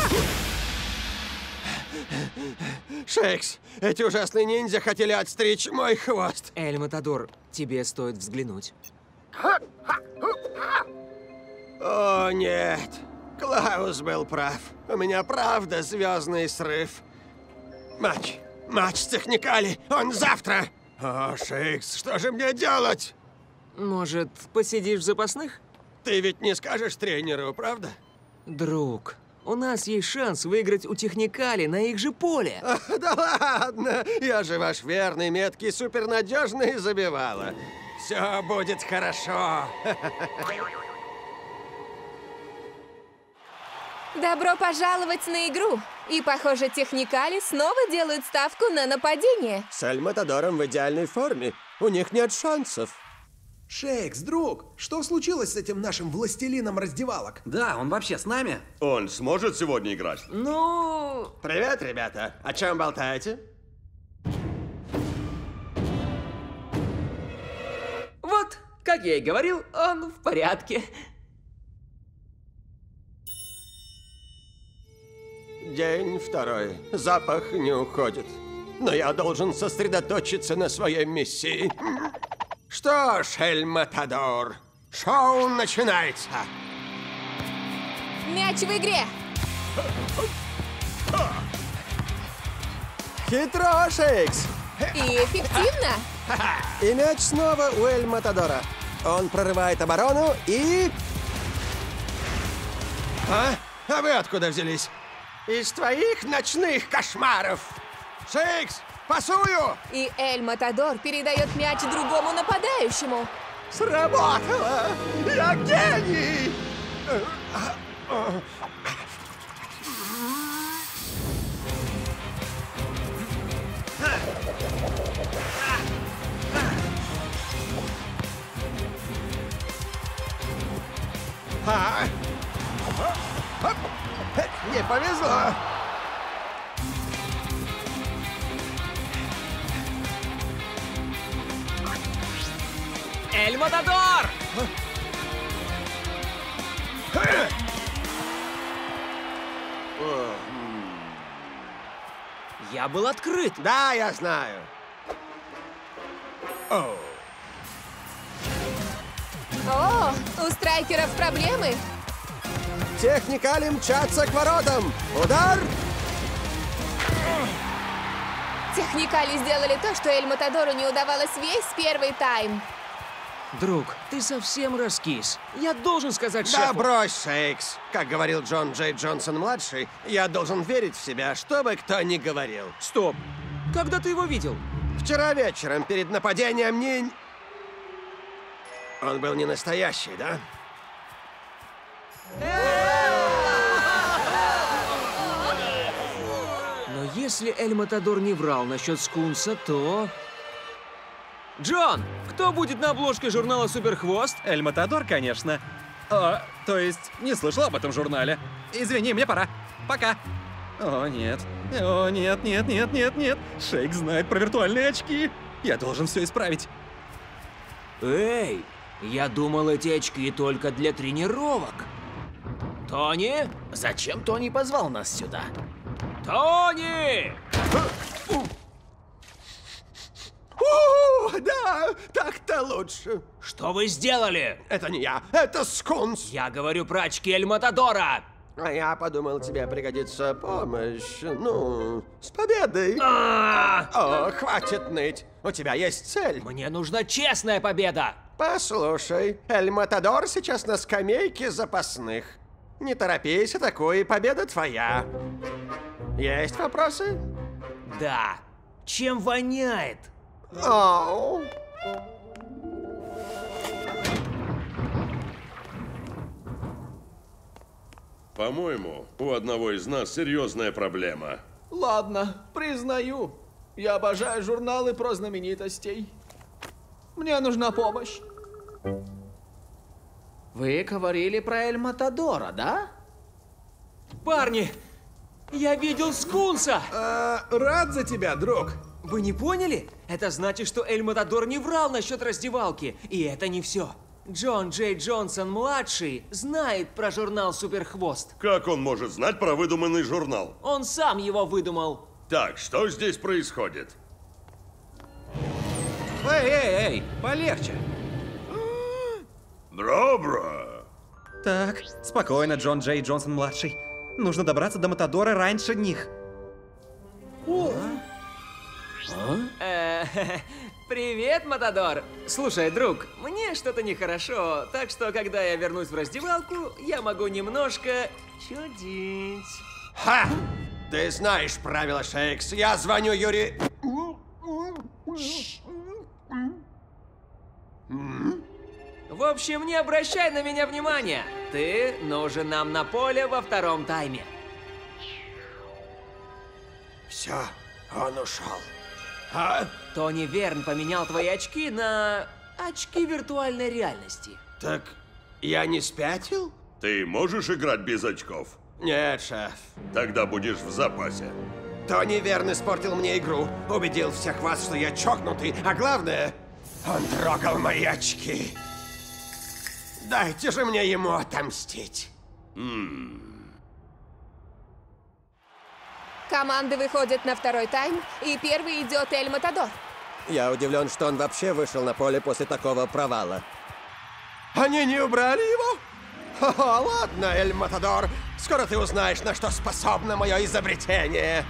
Шейкс, эти ужасные ниндзя хотели отстричь мой хвост. Эль Матадор, тебе стоит взглянуть. О, нет. Клаус был прав. У меня правда звездный срыв. Матч с Техникали. Он завтра. О, Шейкс, что же мне делать? Может, посидишь в запасных? Ты ведь не скажешь тренеру, правда? Друг, у нас есть шанс выиграть у Техникали на их же поле. Да ладно, я же ваш верный, меткий, супернадежный забивала. Все будет хорошо. Добро пожаловать на игру. И, похоже, Техникали снова делают ставку на нападение. С Эль Матадором в идеальной форме. У них нет шансов. Шейкс, друг, что случилось с этим нашим властелином раздевалок? Да, он вообще с нами? Он сможет сегодня играть? Ну... Привет, ребята. О чем болтаете? Вот Как я и говорил, он в порядке. День второй. Запах не уходит. Но я должен сосредоточиться на своей миссии. Что ж, Эль Матадор, шоу начинается. Мяч в игре. Хитро, Шейкс. И эффективно. И мяч снова у Эль Матадора. Он прорывает оборону и... А вы откуда взялись? Из твоих ночных кошмаров. Шейкс, пасую! И Эль Матадор передает мяч другому нападающему. Сработало! Я гений! Не повезло! Эль Матадор! Я был открыт. Да, я знаю. О, у страйкеров проблемы. Техникали мчатся к воротам. Удар! Техникали сделали то, что Эль Матадору не удавалось весь первый тайм. Друг, ты совсем раскис. Я должен сказать Да шефу. брось, Шейкс. Как говорил Джон Джей Джонсон-младший, я должен верить в себя, что бы кто ни говорил. Стоп. Когда ты его видел? Вчера вечером, перед нападением, не... Он был не настоящий, да? Но если Эль Матадор не врал насчет скунса, то... Джон, кто будет на обложке журнала «Суперхвост»? Эль Матадор, конечно. То есть, не слышал об этом журнале. Извини, мне пора. Пока. О, нет. О, нет, нет, нет, нет, нет. Шейк знает про виртуальные очки. Я должен все исправить. Эй, я думал, эти очки только для тренировок. Тони? Зачем Тони позвал нас сюда? Тони! Да, так-то лучше. Что вы сделали? Это не я, это скунс. Я говорю про очки Эль Матадора. А я подумал, тебе пригодится помощь. Ну, с победой. О, хватит ныть. У тебя есть цель. Мне нужна честная победа. Послушай, Эль Матадор сейчас на скамейке запасных. Не торопись, атакуй, победа твоя. Есть вопросы? Да. Чем воняет? Оу. По-моему, у одного из нас серьезная проблема. Ладно, признаю. Я обожаю журналы про знаменитостей. Мне нужна помощь. Вы говорили про Эль Матадора, да? Парни, я видел скунса. Рад за тебя, друг. Вы не поняли? Это значит, что Эль Матадор не врал насчет раздевалки. И это не все. Джон Джей Джонсон-младший знает про журнал «Суперхвост». Как он может знать про выдуманный журнал? Он сам его выдумал. Так, что здесь происходит? Эй, полегче. Бра-бра. Так, спокойно, Джон Джей Джонсон-младший. Нужно добраться до Матадора раньше них. Привет, Матадор. Слушай, друг, мне что-то нехорошо, так что, когда я вернусь в раздевалку, я могу немножко чудить. Ха! Ты знаешь правила, Шейкс. Я звоню Юрию... В общем, не обращай на меня внимания. Ты нужен нам на поле во втором тайме. Все, он ушел. Тони Верн поменял твои очки на очки виртуальной реальности. Так я не спятил? Ты можешь играть без очков? Нет, шеф. Тогда будешь в запасе. Тони Верн испортил мне игру. Убедил всех вас, что я чокнутый. А главное, он трогал мои очки. Дайте же мне ему отомстить. Команды выходят на второй тайм, и первый идет Эль Матадор. Я удивлен, что он вообще вышел на поле после такого провала. Они не убрали его? Ха-ха, ладно, Эль Матадор. Скоро ты узнаешь, на что способно мое изобретение.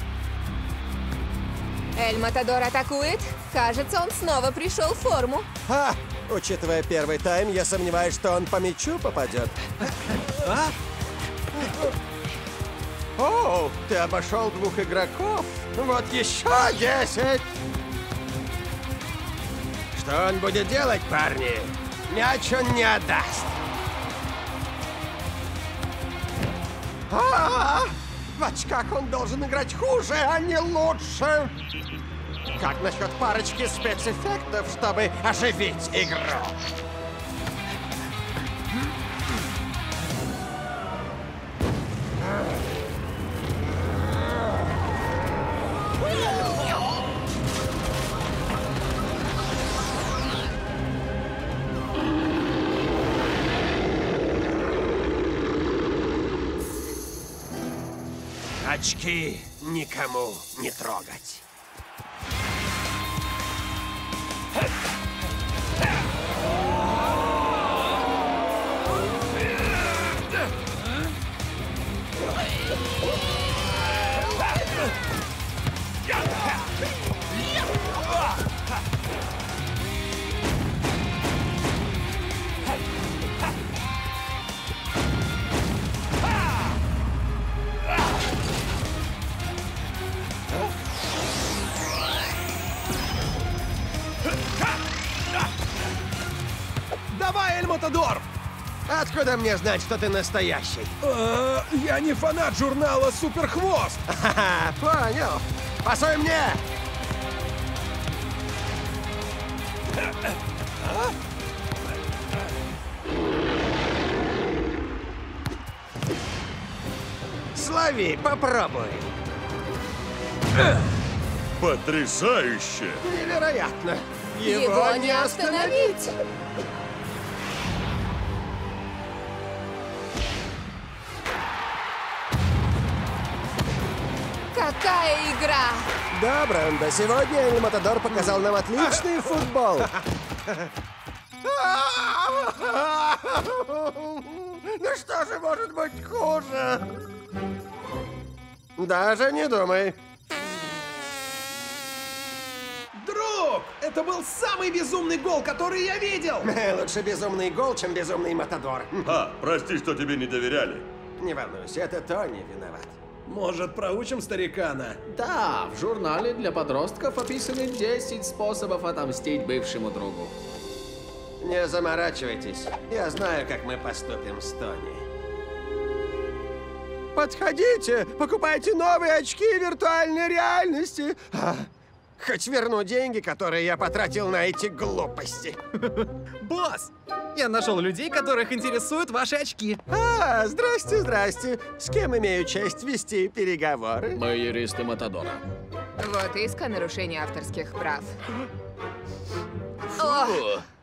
Эль Матадор атакует. Кажется, он снова пришел в форму. Учитывая первый тайм, я сомневаюсь, что он по мячу попадет. О, ты обошел 2 игроков. Вот еще 10. Что он будет делать, парни? Мяч он не отдаст. В очках он должен играть хуже, а не лучше. Как насчет парочки спецэффектов, чтобы оживить игру? Очки никому не трогать. Давай, Эль Матадор! Откуда мне знать, что ты настоящий? Я не фанат журнала «Суперхвост». Понял. Пасуй мне! Слови, попробуй. Потрясающе! Невероятно! Его не остановить! Какая игра! Да, Брендо, сегодня Эль Матадор показал нам отличный футбол. Ну что же может быть хуже? Даже не думай. Друг, это был самый безумный гол, который я видел! Лучше безумный гол, чем безумный Матадор. Прости, что тебе не доверяли. Не волнуйся, это Тони виноват. Может, проучим старикана? Да, в журнале для подростков описаны 10 способов отомстить бывшему другу. Не заморачивайтесь. Я знаю, как мы поступим с Тони. Подходите, покупайте новые очки виртуальной реальности. Хоть верну деньги, которые я потратил на эти глупости. Босс, я нашел людей, которых интересуют ваши очки. Здрасте, здрасте. С кем имею честь вести переговоры? Мы юристы Матадора. Вот иск о нарушении авторских прав. О,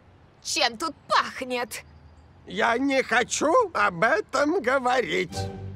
чем тут пахнет? Я не хочу об этом говорить.